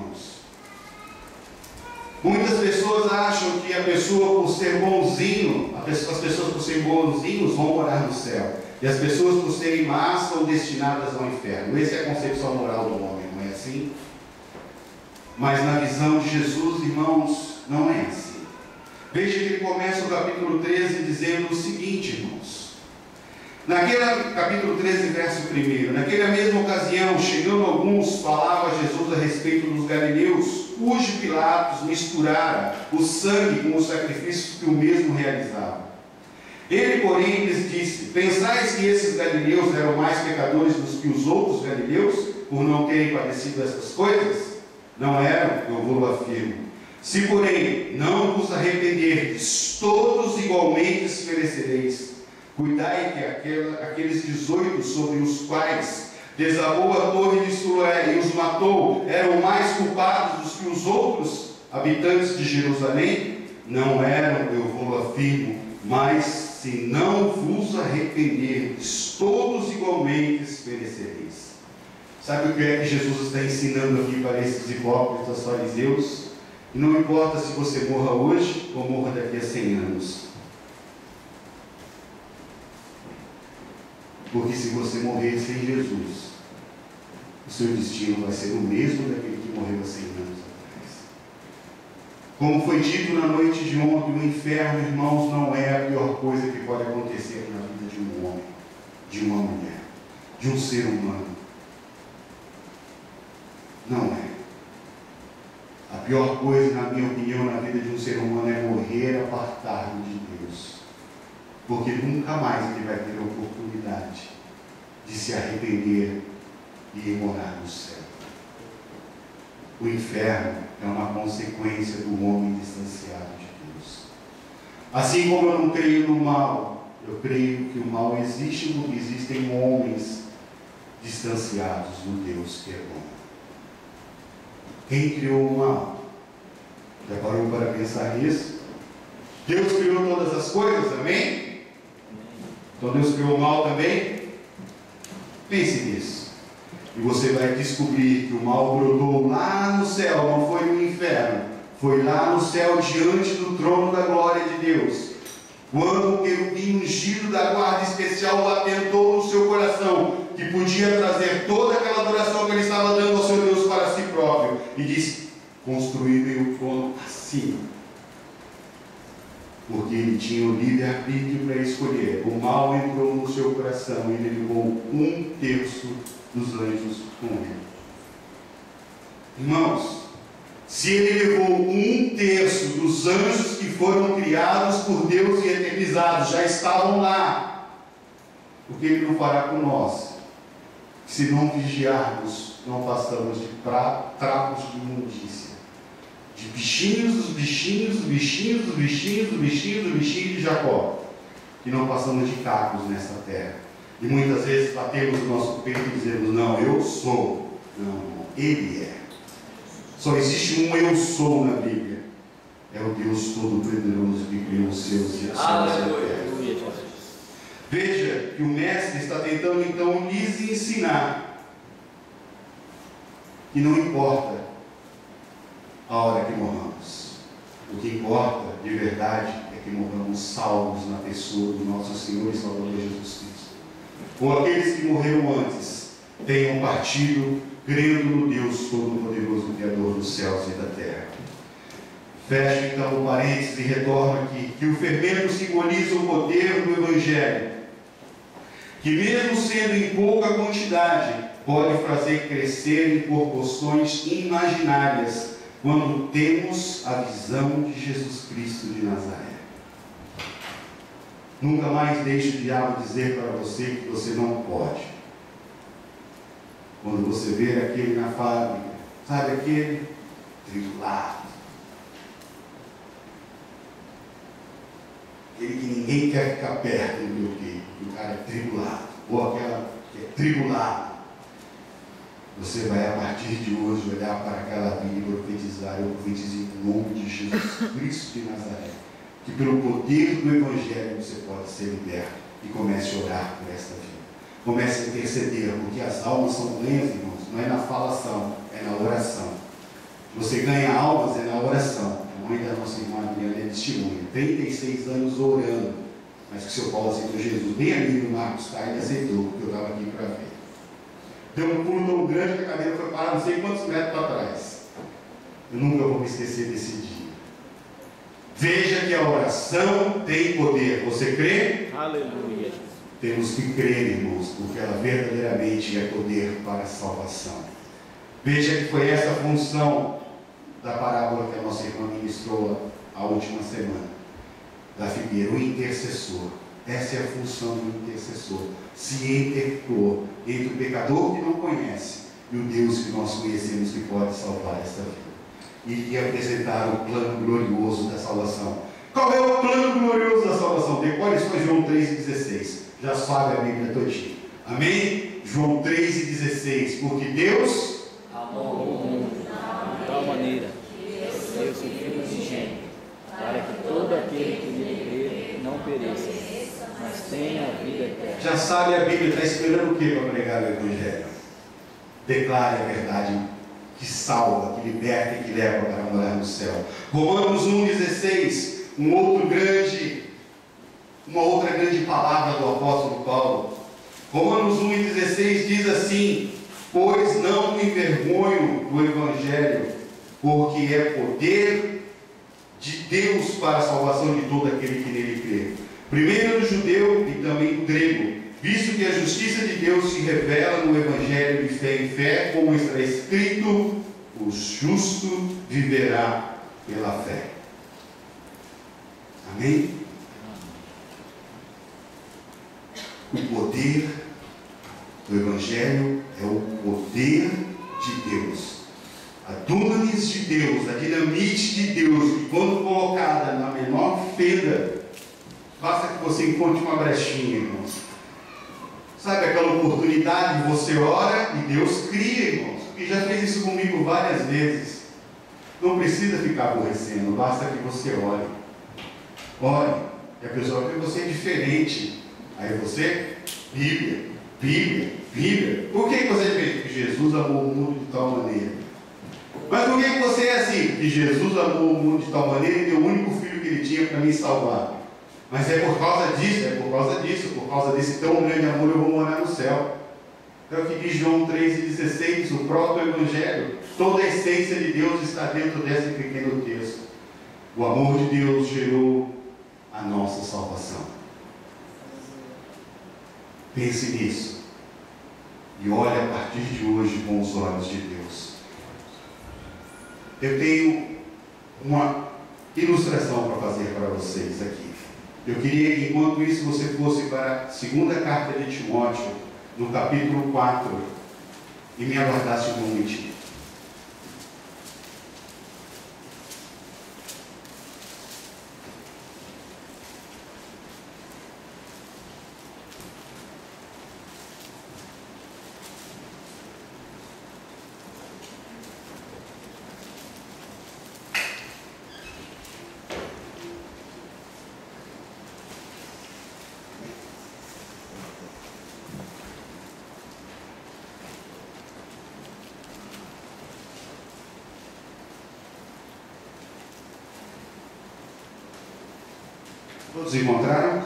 Muitas pessoas acham que a pessoa, por ser bonzinho, as pessoas por serem bonzinhos vão morar no céu. E as pessoas por serem más são destinadas ao inferno. Essa é a concepção moral do homem, não é assim? Mas na visão de Jesus, irmãos, não é assim. Veja que ele começa o capítulo treze dizendo o seguinte, irmãos. Naquele capítulo treze, verso primeiro, naquela mesma ocasião, chegando alguns, falava Jesus a respeito dos galileus, cujo Pilatos misturara o sangue com os sacrifícios que o mesmo realizava. Ele, porém, lhes disse, pensais que esses galileus eram mais pecadores do que os outros galileus, por não terem padecido essas coisas? Não eram, eu vou afirmo. Se, porém, não vos arrependerdes, todos igualmente perecereis. Cuidai que aquela, aqueles dezoito sobre os quais desabou a torre de Siloé e os matou, eram mais culpados dos que os outros habitantes de Jerusalém? Não eram, eu vou afirmo, mas se não vos arrependerdes, todos igualmente perecereis. Sabe o que é que Jesus está ensinando aqui para esses hipócritas fariseus? E não importa se você morra hoje ou morra daqui a cem anos. Porque se você morrer sem Jesus, o seu destino vai ser o mesmo daquele que morreu há cem anos atrás. Como foi dito na noite de ontem, o inferno, irmãos, não é a pior coisa que pode acontecer na vida de um homem, de uma mulher, de um ser humano. Não é. A pior coisa, na minha opinião, na vida de um ser humano é morrer apartado de Deus. Porque nunca mais ele vai ter a oportunidade de se arrepender e ir morar no céu. O inferno é uma consequência do homem distanciado de Deus. Assim como eu não creio no mal, eu creio que o mal existe porque existem homens distanciados do Deus que é bom. Quem criou o mal? Já parou para pensar nisso? Deus criou todas as coisas, amém? Então Deus criou o mal também? Pense nisso. E você vai descobrir que o mal brotou lá no céu, não foi no inferno. Foi lá no céu, diante do trono da glória de Deus. Quando o querubim ungido da guarda especial o atentou no seu coração, que podia trazer toda aquela adoração que ele estava dando ao seu Deus para si próprio. E disse, construí-me o trono acima. Porque ele tinha o livre-arbítrio para escolher. O mal entrou no seu coração e ele levou um terço dos anjos com ele. Irmãos, se ele levou um terço dos anjos que foram criados por Deus e eternizados, já estavam lá, o que ele não fará com nós? Se não vigiarmos não passamos de pra, trapos de imundícia. De bichinhos, os bichinhos, os bichinhos, os bichinhos, os bichinhos, os bichinhos de Jacó. E não passamos de cacos nessa terra. E muitas vezes batemos no nosso peito e dizemos, não, eu sou. Não, Ele é. Só existe um eu sou na Bíblia. É o Deus Todo-Poderoso que criou os seus e as suas terras. Veja que o Mestre está tentando então lhes ensinar que não importa a hora que morramos. O que importa de verdade é que morramos salvos na pessoa do nosso Senhor e Salvador Jesus Cristo. Ou aqueles que morreram antes tenham partido crendo no Deus Todo-Poderoso, Criador dos céus e da terra. Fecha então o parênteses e retorna aqui, que o fermento simboliza o poder do Evangelho, que mesmo sendo em pouca quantidade, pode fazer crescer em proporções imaginárias, quando temos a visão de Jesus Cristo de Nazaré. Nunca mais deixe o diabo dizer para você que você não pode. Quando você vê aquele na fábrica, sabe aquele tribulado, aquele que ninguém quer ficar perto do meu quê? O cara é tribulado, ou aquela que é tribulado. Você vai a partir de hoje olhar para aquela vida e profetizar. Eu profetizo em nome de Jesus Cristo de Nazaré, que pelo poder do Evangelho você pode ser liberto e comece a orar por esta vida. Comece a interceder, porque as almas são ganhas, irmãos, não é na falação, é na oração. Você ganha almas é na oração. A mãe da nossa irmã Adriana é testemunha, trinta e seis anos orando, mas que o seu Paulo aceitou Jesus, nem ali no Marcos Caio aceitou, porque eu estava aqui para ver. Deu um pulo tão grande que a cadeira foi parar não sei quantos metros para trás. Eu nunca vou me esquecer desse dia. Veja que a oração tem poder. Você crê? Aleluia. Temos que crer, irmãos, porque ela verdadeiramente é poder para a salvação. Veja que foi essa a função da parábola que a nossa irmã ministrou a última semana, da figueira, o intercessor. Essa é a função do intercessor, se interpor entre o pecador que não conhece e o Deus que nós conhecemos que pode salvar esta vida. E lhe apresentar o plano glorioso da salvação. Qual é o plano glorioso da salvação? Depois foi João três e dezesseis. Já sabe a Bíblia todinha. Amém? João três e dezesseis. Porque Deus amou o mundo de tal maneira que deu seu Filho unigênito, para que todo aquele que nele crer não pereça, mas tenha a vida eterna. Já sabe a Bíblia, está esperando o que para pregar o Evangelho? Declare a verdade que salva, que liberta e que leva para morar no céu. Romanos um, dezesseis, um outro grande, uma outra grande palavra do apóstolo Paulo. Romanos um, dezesseis diz assim: pois não me envergonho do Evangelho, porque é poder de Deus para a salvação de todo aquele que nele crê. Primeiro do judeu e também do grego, visto que a justiça de Deus se revela no Evangelho de fé em fé, como está escrito, o justo viverá pela fé. Amém? O poder do Evangelho é o poder de Deus. A dunamis de Deus, a dinamite de Deus, que quando colocada na menor fenda, basta que você encontre uma brechinha, irmãos. Sabe aquela oportunidade, você ora e Deus cria, irmãos. E já fez isso comigo várias vezes. Não precisa ficar aborrecendo, basta que você ore. Ore. E a pessoa vê que você é diferente. Aí você, Bíblia, Bíblia, Bíblia. Por que você é diferente? Porque Jesus amou o mundo de tal maneira. Mas por que você é assim? Porque Jesus amou o mundo de tal maneira e deu o único filho que ele tinha para me salvar. Mas é por causa disso, é por causa disso, por causa desse tão grande amor eu vou morar no céu. É o que diz João três e dezesseis, o próprio Evangelho. Toda a essência de Deus está dentro desse pequeno texto. O amor de Deus gerou a nossa salvação. Pense nisso. E olhe a partir de hoje com os olhos de Deus. Eu tenho uma ilustração para fazer para vocês aqui. Eu queria que, enquanto isso, você fosse para a segunda carta de Timóteo, no capítulo quatro. e me aguardasse um bom em ti. Todos encontraram?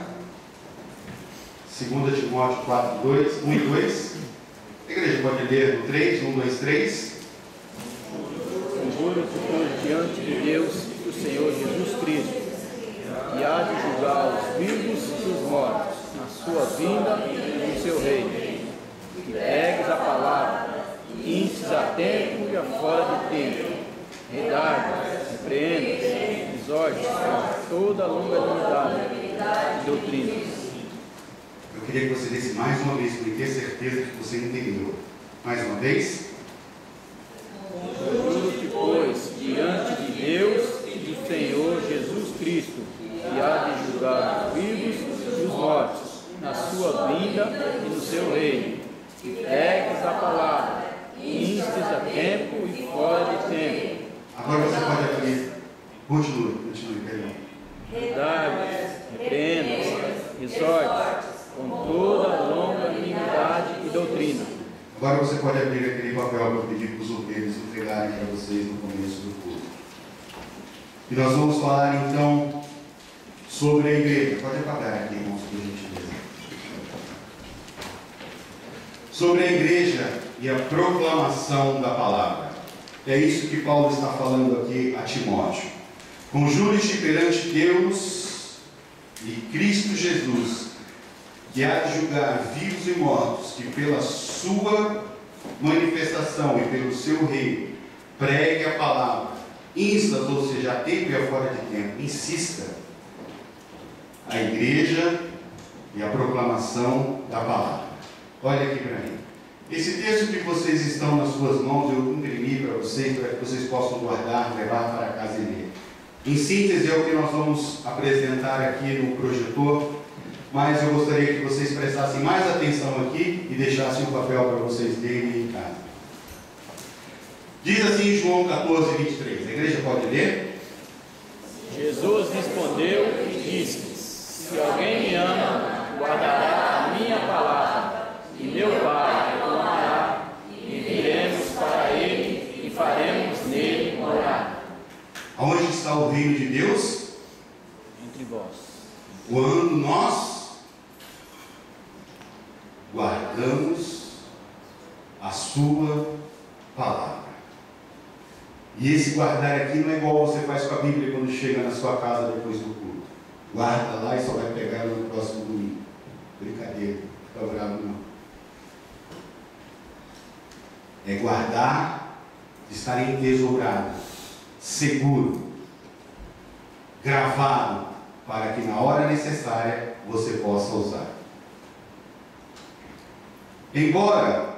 dois Timóteo quatro, dois, um e dois. A igreja pode ler no três, um, dois, três. Conjuro-te, pois, diante de Deus, do Senhor Jesus Cristo, que há de julgar os vivos e os mortos, na sua vinda e no seu reino. Que pegues a palavra, instes a tempo e a fora de tempo, redargas, repreendas, exortes com toda a longanimidade e doutrina. Eu queria que você desse mais uma vez, para ter certeza que você entendeu. Mais uma vez. Conjuro-te, pois, diante de Deus e do Senhor Jesus Cristo, que há de julgar os vivos e os mortos, na sua vinda e no seu reino. Que pegues a palavra, instes a tempo e fora de tempo. Agora você pode abrir. Continue, continue, perdão. Redargas, repreendas, exortes, com toda a longanimidade e doutrina. Agora você pode abrir aquele papel que eu pedi para os obreiros entregarem para vocês no começo do culto. E nós vamos falar então sobre a igreja. Pode apagar aqui, irmãos, por gentileza. Sobre a igreja e a proclamação da palavra. É isso que Paulo está falando aqui a Timóteo. Conjure-te perante Deus e Cristo Jesus, que há de julgar vivos e mortos, que pela sua manifestação e pelo seu reino pregue a palavra, instas, ou seja, a tempo e a fora de tempo, insista a igreja e a proclamação da palavra. Olha aqui para mim. Esse texto que vocês estão nas suas mãos, eu imprimi para vocês, para que vocês possam guardar, levar para casa e ler. Em síntese, é o que nós vamos apresentar aqui no projetor, mas eu gostaria que vocês prestassem mais atenção aqui e deixassem o papel para vocês lerem em casa. Diz assim João quatorze, vinte e três. A igreja pode ler? Jesus respondeu e disse: se alguém me ama, guardará a minha palavra, e meu Pai o amará, e viremos para ele e faremos nele morar. Aonde está o reino de Deus? Entre vós. Quando nós guardamos a sua palavra. E esse guardar aqui não é igual você faz com a Bíblia quando chega na sua casa depois do culto. Guarda lá e só vai pegar ela no próximo domingo. Brincadeira, não fica bravo não. É guardar, estar entesourado, seguro, gravado, para que na hora necessária você possa usar. Embora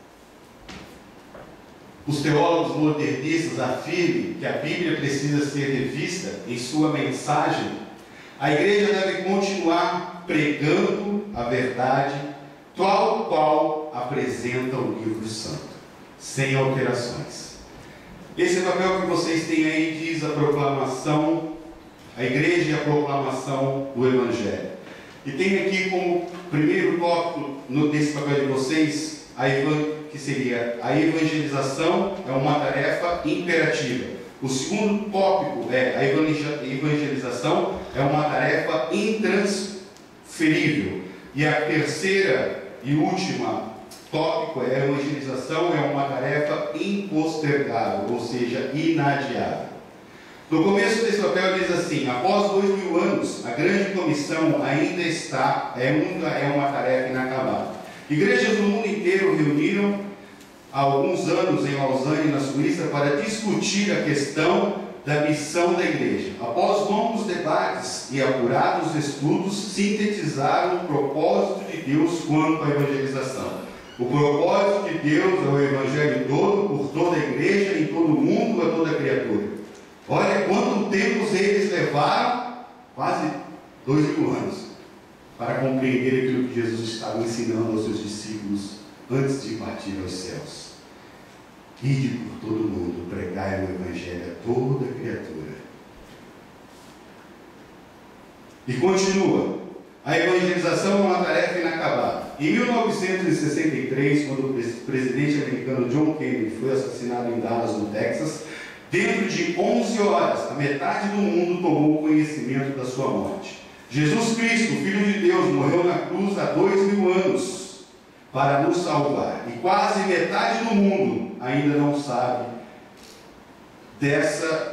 os teólogos modernistas afirmem que a Bíblia precisa ser revista em sua mensagem, a igreja deve continuar pregando a verdade tal qual apresenta o livro santo, sem alterações. Esse papel que vocês têm aí diz a proclamação, a igreja e a proclamação do Evangelho. E tem aqui como primeiro tópico no, desse papel de vocês, a evan, que seria a evangelização é uma tarefa imperativa. O segundo tópico é a evangelização é uma tarefa intransferível. E a terceira e última tópico é a evangelização é uma tarefa impostergável, ou seja, inadiável. No começo desse papel diz assim: após dois mil anos, a grande comissão ainda está, é uma, é uma tarefa inacabada. Igrejas do mundo inteiro reuniram há alguns anos em Lausanne, na Suíça, para discutir a questão da missão da igreja. Após longos debates e apurados estudos, sintetizaram o propósito de Deus quanto à evangelização. O propósito de Deus é o Evangelho todo, por toda a igreja, em todo o mundo, a toda criatura. Olha quanto tempo eles levaram, quase dois mil anos, para compreender aquilo que Jesus estava ensinando aos seus discípulos antes de partir aos céus. Ide por todo mundo, pregai o Evangelho a toda criatura. E continua. A evangelização é uma tarefa inacabada. Em mil novecentos e sessenta e três, quando o presidente americano John Kennedy foi assassinado em Dallas, no Texas, dentro de onze horas, a metade do mundo tomou conhecimento da sua morte. Jesus Cristo, Filho de Deus, morreu na cruz há dois mil anos para nos salvar. E quase metade do mundo ainda não sabe dessa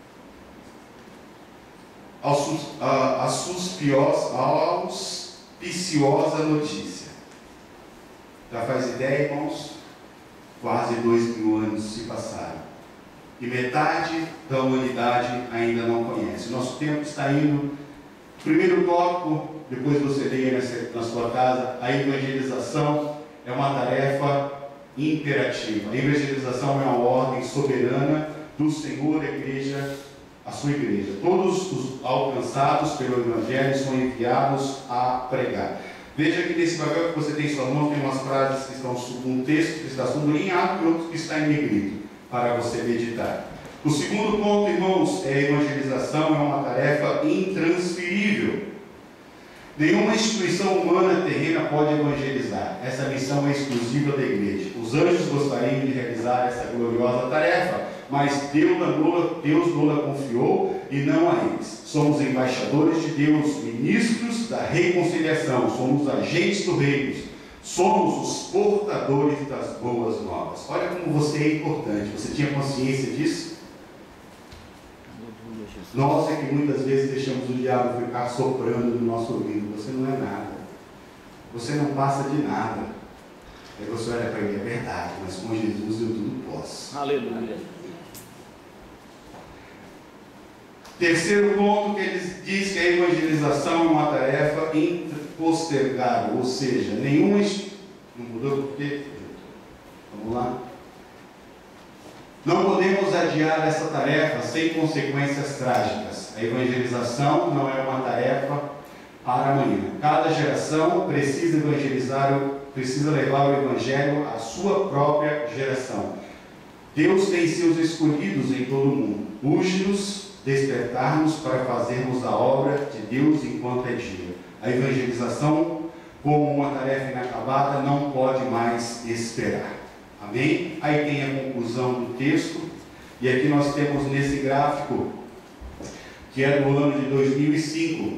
auspiciosa notícia. Já faz ideia, irmãos? Quase dois mil anos se passaram. E metade da humanidade ainda não conhece. Nosso tempo está indo. Primeiro tópico, depois você leia na sua casa, a evangelização é uma tarefa imperativa. A evangelização é uma ordem soberana do Senhor, a igreja, a sua igreja. Todos os alcançados pelo Evangelho são enviados a pregar. Veja que nesse papel que você tem em sua mão tem umas frases que estão, um texto que está subindo em ato e outro que está em negrito, para você meditar. O segundo ponto, irmãos, é a evangelização é uma tarefa intransferível. Nenhuma instituição humana terrena pode evangelizar. Essa missão é exclusiva da igreja. Os anjos gostariam de realizar essa gloriosa tarefa, mas Deus nos confiou e não a eles. Somos embaixadores de Deus, ministros da reconciliação, somos agentes do reino, somos os portadores das boas novas. Olha como você é importante. Você tinha consciência disso? Nós é que muitas vezes deixamos o diabo ficar soprando no nosso ouvido. Você não é nada. Você não passa de nada. Aí você olha para ele, é verdade, mas com Jesus eu tudo posso. Aleluia. Terceiro ponto que ele diz que a evangelização é uma tarefa impostergável, ou seja, nenhuma... Não mudou por quê? Vamos lá. Não podemos adiar essa tarefa sem consequências trágicas. A evangelização não é uma tarefa para amanhã. Cada geração precisa evangelizar, precisa levar o evangelho à sua própria geração. Deus tem seus escolhidos em todo o mundo. Urge-nos despertar-nos para fazermos a obra de Deus enquanto é dia. A evangelização, como uma tarefa inacabada, não pode mais esperar. Amém? Aí tem a conclusão do texto, e aqui nós temos nesse gráfico, que é do ano de dois mil e cinco.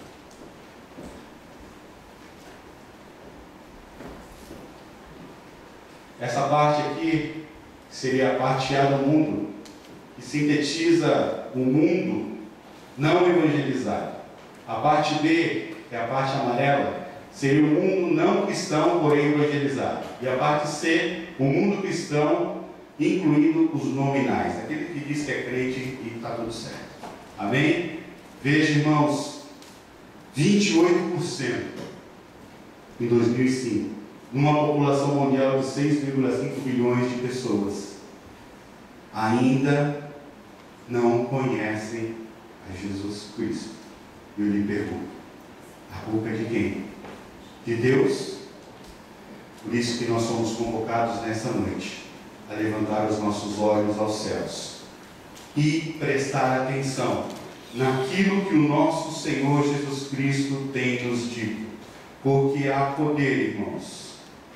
Essa parte aqui seria a parte A do mundo, que sintetiza o mundo não evangelizado. A parte B, que é a parte amarela, seria o mundo não cristão, porém evangelizado. E a parte C, o mundo cristão, incluindo os nominais, aquele que diz que é crente e está tudo certo. Amém? Veja, irmãos, vinte e oito por cento em dois mil e cinco, numa população mundial de seis vírgula cinco bilhões de pessoas, ainda não conhecem a Jesus Cristo. Eu lhe pergunto, a culpa é de quem? De Deus? Por isso que nós somos convocados nessa noite a levantar os nossos olhos aos céus e prestar atenção naquilo que o nosso Senhor Jesus Cristo tem nos dito, porque há poder, irmãos.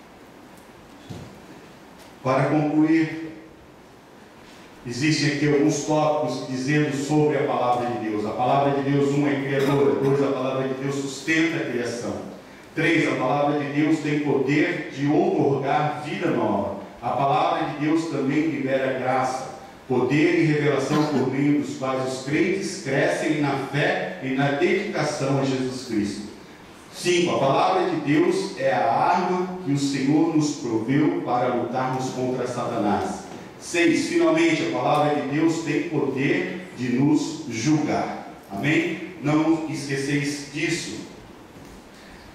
Para concluir, existem aqui alguns tópicos dizendo sobre a palavra de Deus. A palavra de Deus, um, é criadora. Dois, a palavra de Deus sustenta a criação. Três, a palavra de Deus tem poder de outorgar vida nova. A palavra de Deus também libera graça, poder e revelação por meio dos quais os crentes crescem na fé e na dedicação a Jesus Cristo. Cinco, a palavra de Deus é a arma que o Senhor nos proveu para lutarmos contra Satanás. Seis, finalmente, a palavra de Deus tem poder de nos julgar. Amém? Não esqueceis disso.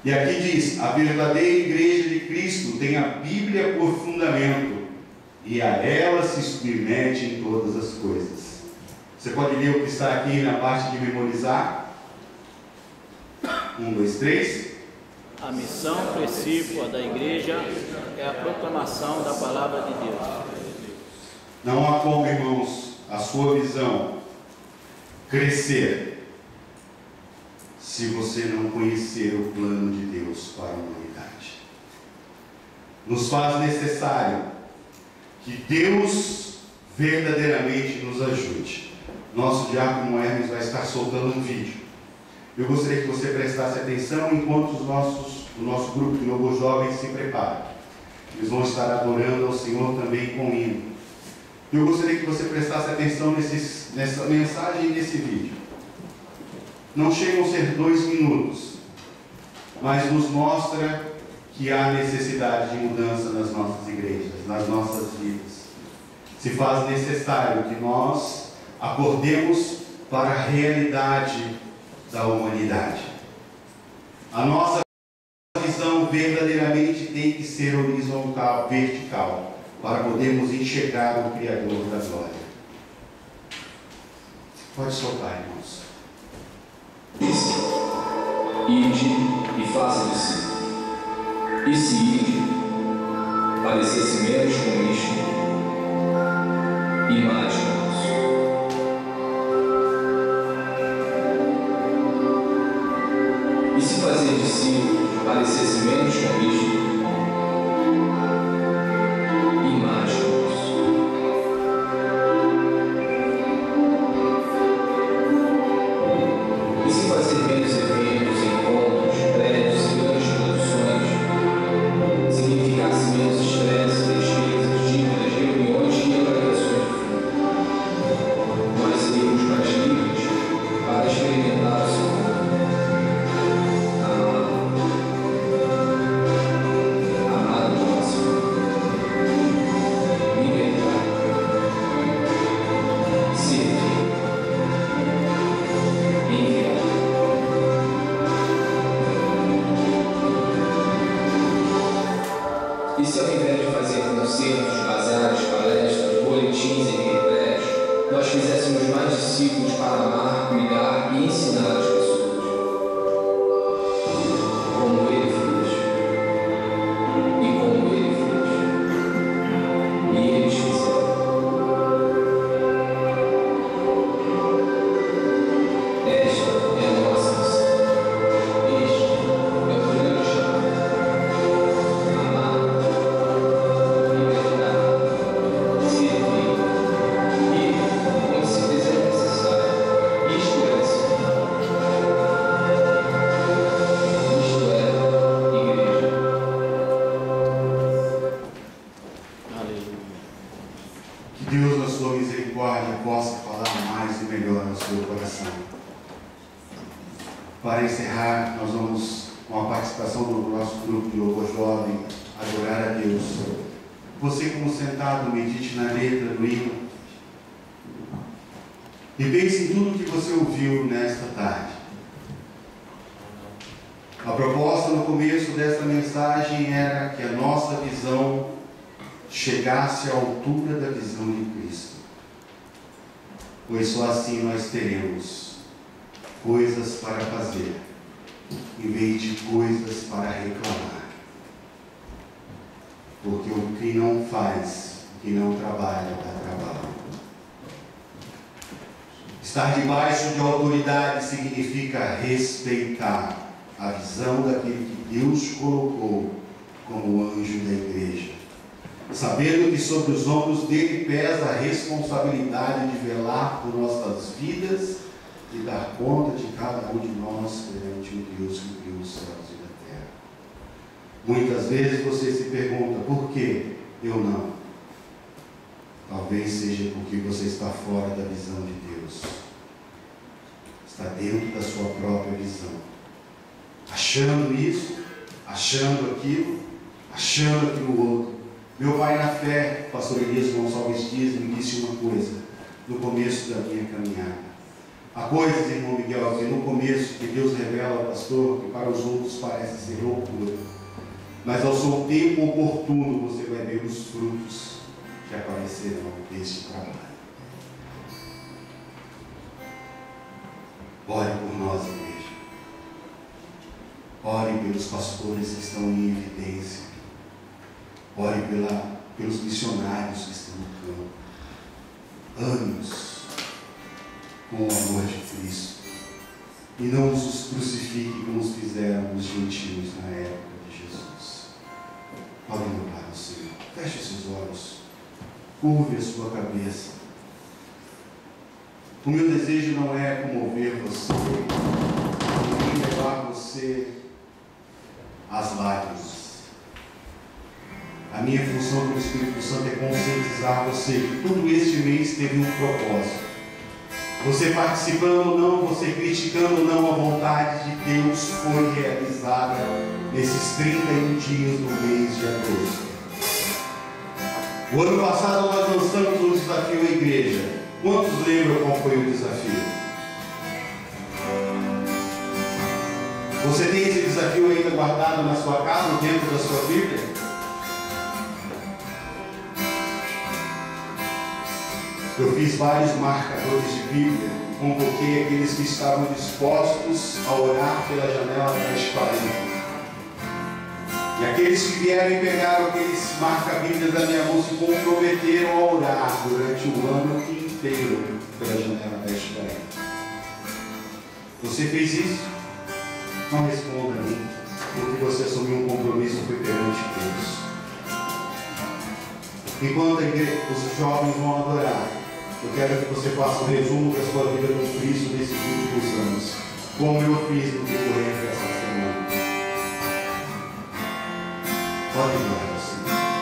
E aqui diz: a verdadeira igreja de Cristo tem a Bíblia por fundamento, e a ela se submete em todas as coisas. Você pode ler o que está aqui na parte de memorizar? Um, dois, três. A missão precípua da igreja é a proclamação da palavra de Deus. Não há como, irmãos, a sua visão crescer se você não conhecer o plano de Deus para a humanidade. Nos faz necessário que Deus verdadeiramente nos ajude. Nosso diácono Hermes vai estar soltando um vídeo. Eu gostaria que você prestasse atenção enquanto os nossos, o nosso grupo de Novo Jovens se prepara. Eles vão estar adorando ao Senhor também com hino. Eu gostaria que você prestasse atenção nesses, nessa mensagem e nesse vídeo. Não chegam a ser dois minutos, mas nos mostra que há necessidade de mudança nas nossas igrejas, nas nossas vidas. Se faz necessário que nós acordemos para a realidade da humanidade. A nossa visão verdadeiramente tem que ser horizontal, vertical, para podermos enxergar o Criador da glória. Pode soltar, irmãos. Ide e faça discípulos. E se ide, parecesse menos com isto e mais com isso. E se fazer discípulos parecesse menos com isto e mais com isso. E se fazer menos eventos, encontros, prédios e grandes produções significasse menos estresse, despesas, dívidas, reuniões e agregações de fundo, nós seríamos mais livres para experimentar o Senhor. E se ao invés de fazer concertos, bazares, palestras, boletins e retrés, nós fizéssemos mais discípulos para amar, cuidar e ensinar as pessoas, como Ele fez, e como Ele fez, e eles fizeram. Esta é a nossa missão. Este é o grande chamado. Que Deus, na sua misericórdia, possa falar mais e melhor no seu coração. Para encerrar, nós vamos, com a participação do nosso grupo de louvor jovem, adorar a Deus. Você, como sentado, medite na letra do hino e pense em tudo que você ouviu nesta tarde. A proposta no começo desta mensagem era que a nossa visão chegasse à altura da visão de Cristo, pois só assim nós teremos coisas para fazer, em vez de coisas para reclamar. Porque o que não faz, o que não trabalha, dá trabalho. Estar debaixo de autoridade significa respeitar a visão daquele que Deus colocou como anjo da igreja, sabendo que sobre os ombros dele pesa a responsabilidade de velar por nossas vidas e dar conta de cada um de nós perante o Deus que criou os céus e a terra. Muitas vezes você se pergunta: por que eu não? Talvez seja porque você está fora da visão de Deus, está dentro da sua própria visão, achando isso, achando aquilo, achando aquilo outro. Meu pai na fé, pastor Elias Gonçalves Dias, me disse uma coisa no começo da minha caminhada: Há coisas, irmão Miguel, que no começo que Deus revela ao pastor, que para os outros parece ser loucura, mas ao seu tempo oportuno você vai ver os frutos que aparecerão deste trabalho. Ore por nós, igreja. Ore pelos pastores que estão em evidência. Ore pela, pelos missionários que estão no campo. Ame-os com o amor de Cristo. E não os crucifique como os fizeram os gentios na época de Jesus. Podem louvar o Senhor. Feche os seus olhos. Curve a sua cabeça. O meu desejo não é comover você, nem levar você às lágrimas. A minha função como Espírito Santo é conscientizar você que todo este mês teve um propósito. Você participando ou não, você criticando ou não, a vontade de Deus foi realizada nesses trinta e um dias do mês de agosto. O ano passado nós lançamos o desafio à igreja. Quantos lembram qual foi o desafio? Você tem esse desafio ainda guardado na sua casa, dentro da sua Bíblia? Eu fiz vários marcadores de Bíblia, convoquei aqueles que estavam dispostos a orar pela janela transparente. E aqueles que vieram e pegaram aqueles marca-bíblias da minha mão se comprometeram a orar durante o ano inteiro pela janela transparente. Você fez isso? Não responda a mim, porque você assumiu um compromisso foi perante Deus. Enquanto a igreja, os jovens vão adorar, eu quero que você faça um resumo da sua vida com Cristo nesses últimos anos, como eu fiz no decorrer dessa semana. Pode ir, assim.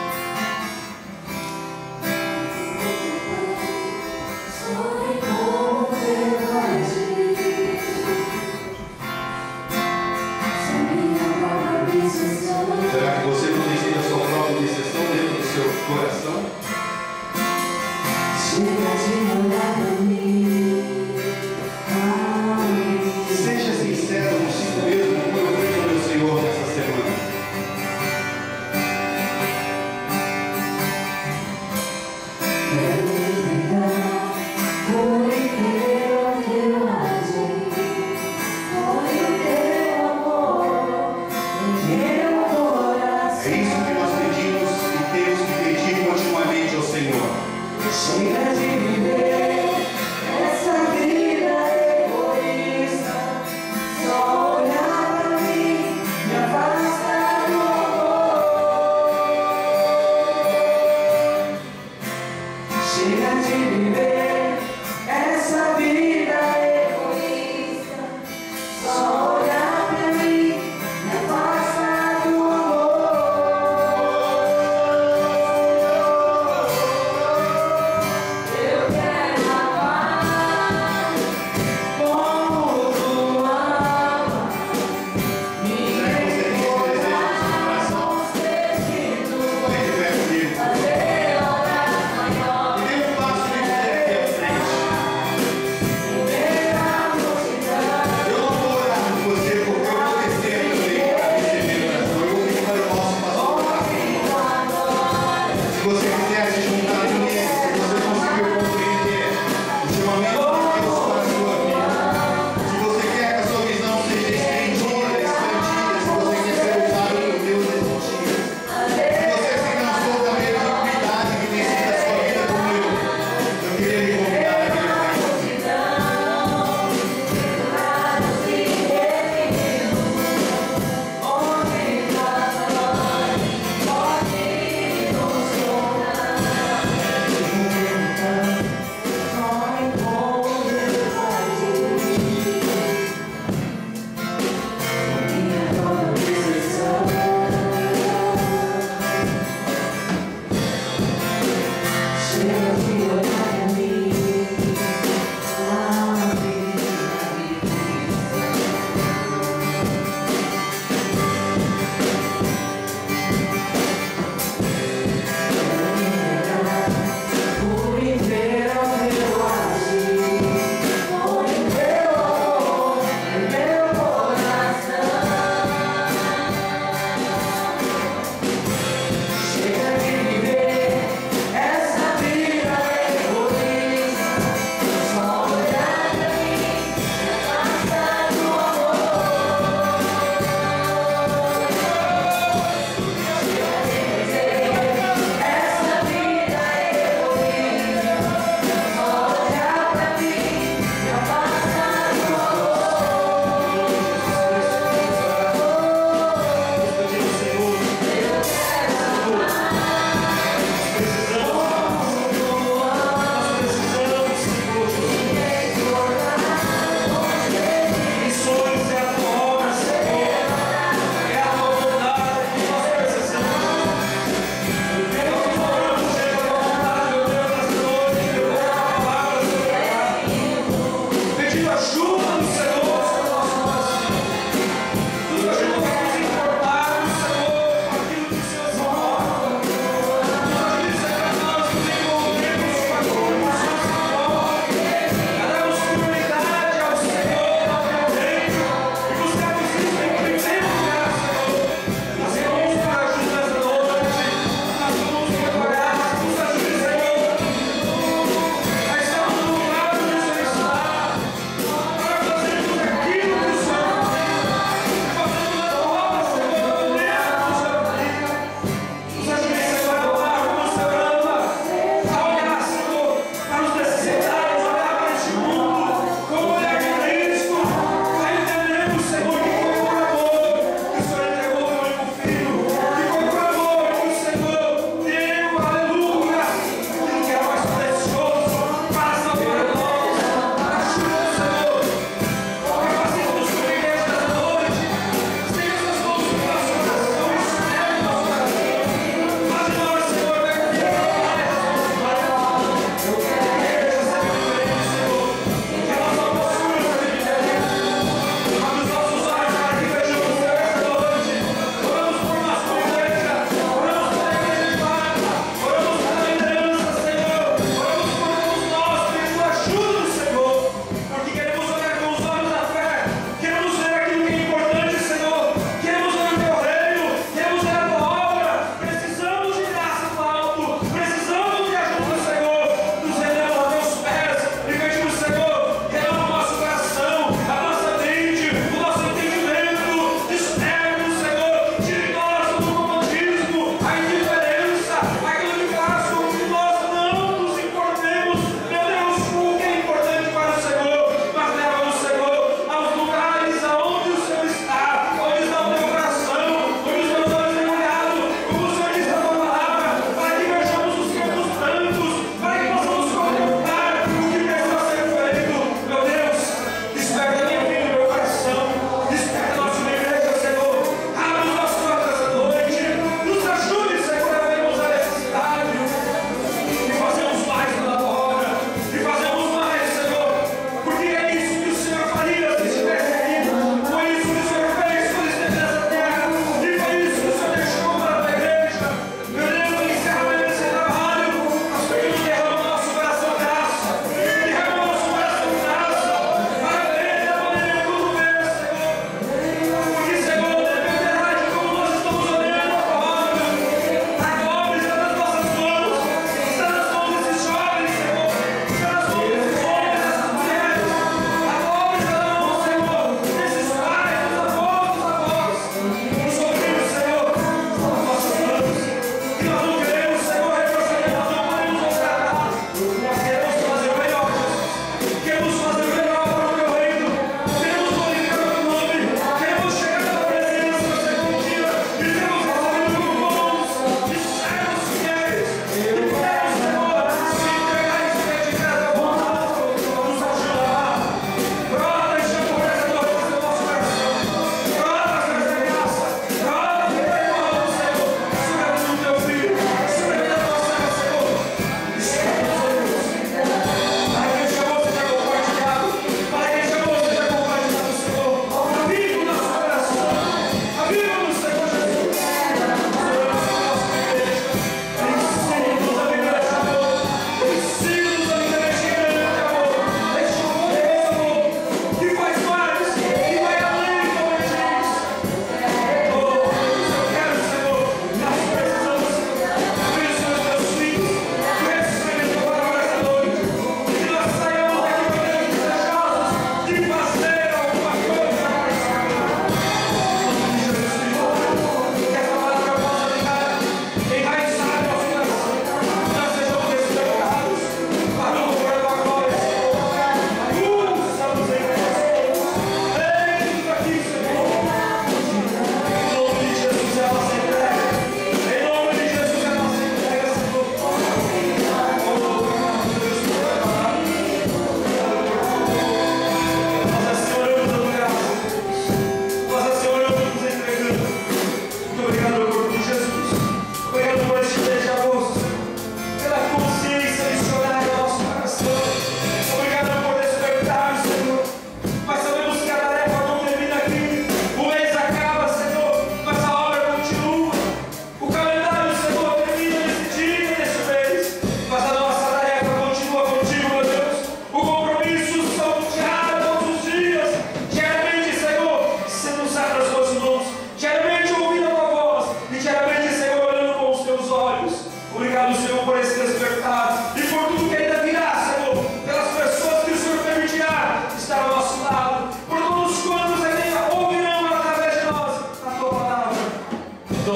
Será que você não tem sido a sua própria decisão dentro do seu coração? Seja sincero consigo Senhor.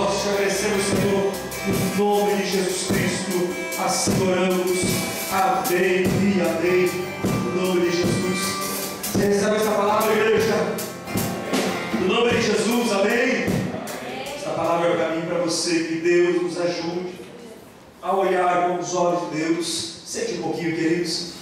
Nós te agradecemos, Senhor, no nome de Jesus Cristo, assim oramos. Amém e amém. No nome de Jesus. Você recebe essa palavra, igreja? No nome de Jesus, amém? Esta palavra é o caminho para você. Que Deus nos ajude a olhar com os olhos de Deus. Sente um pouquinho, queridos.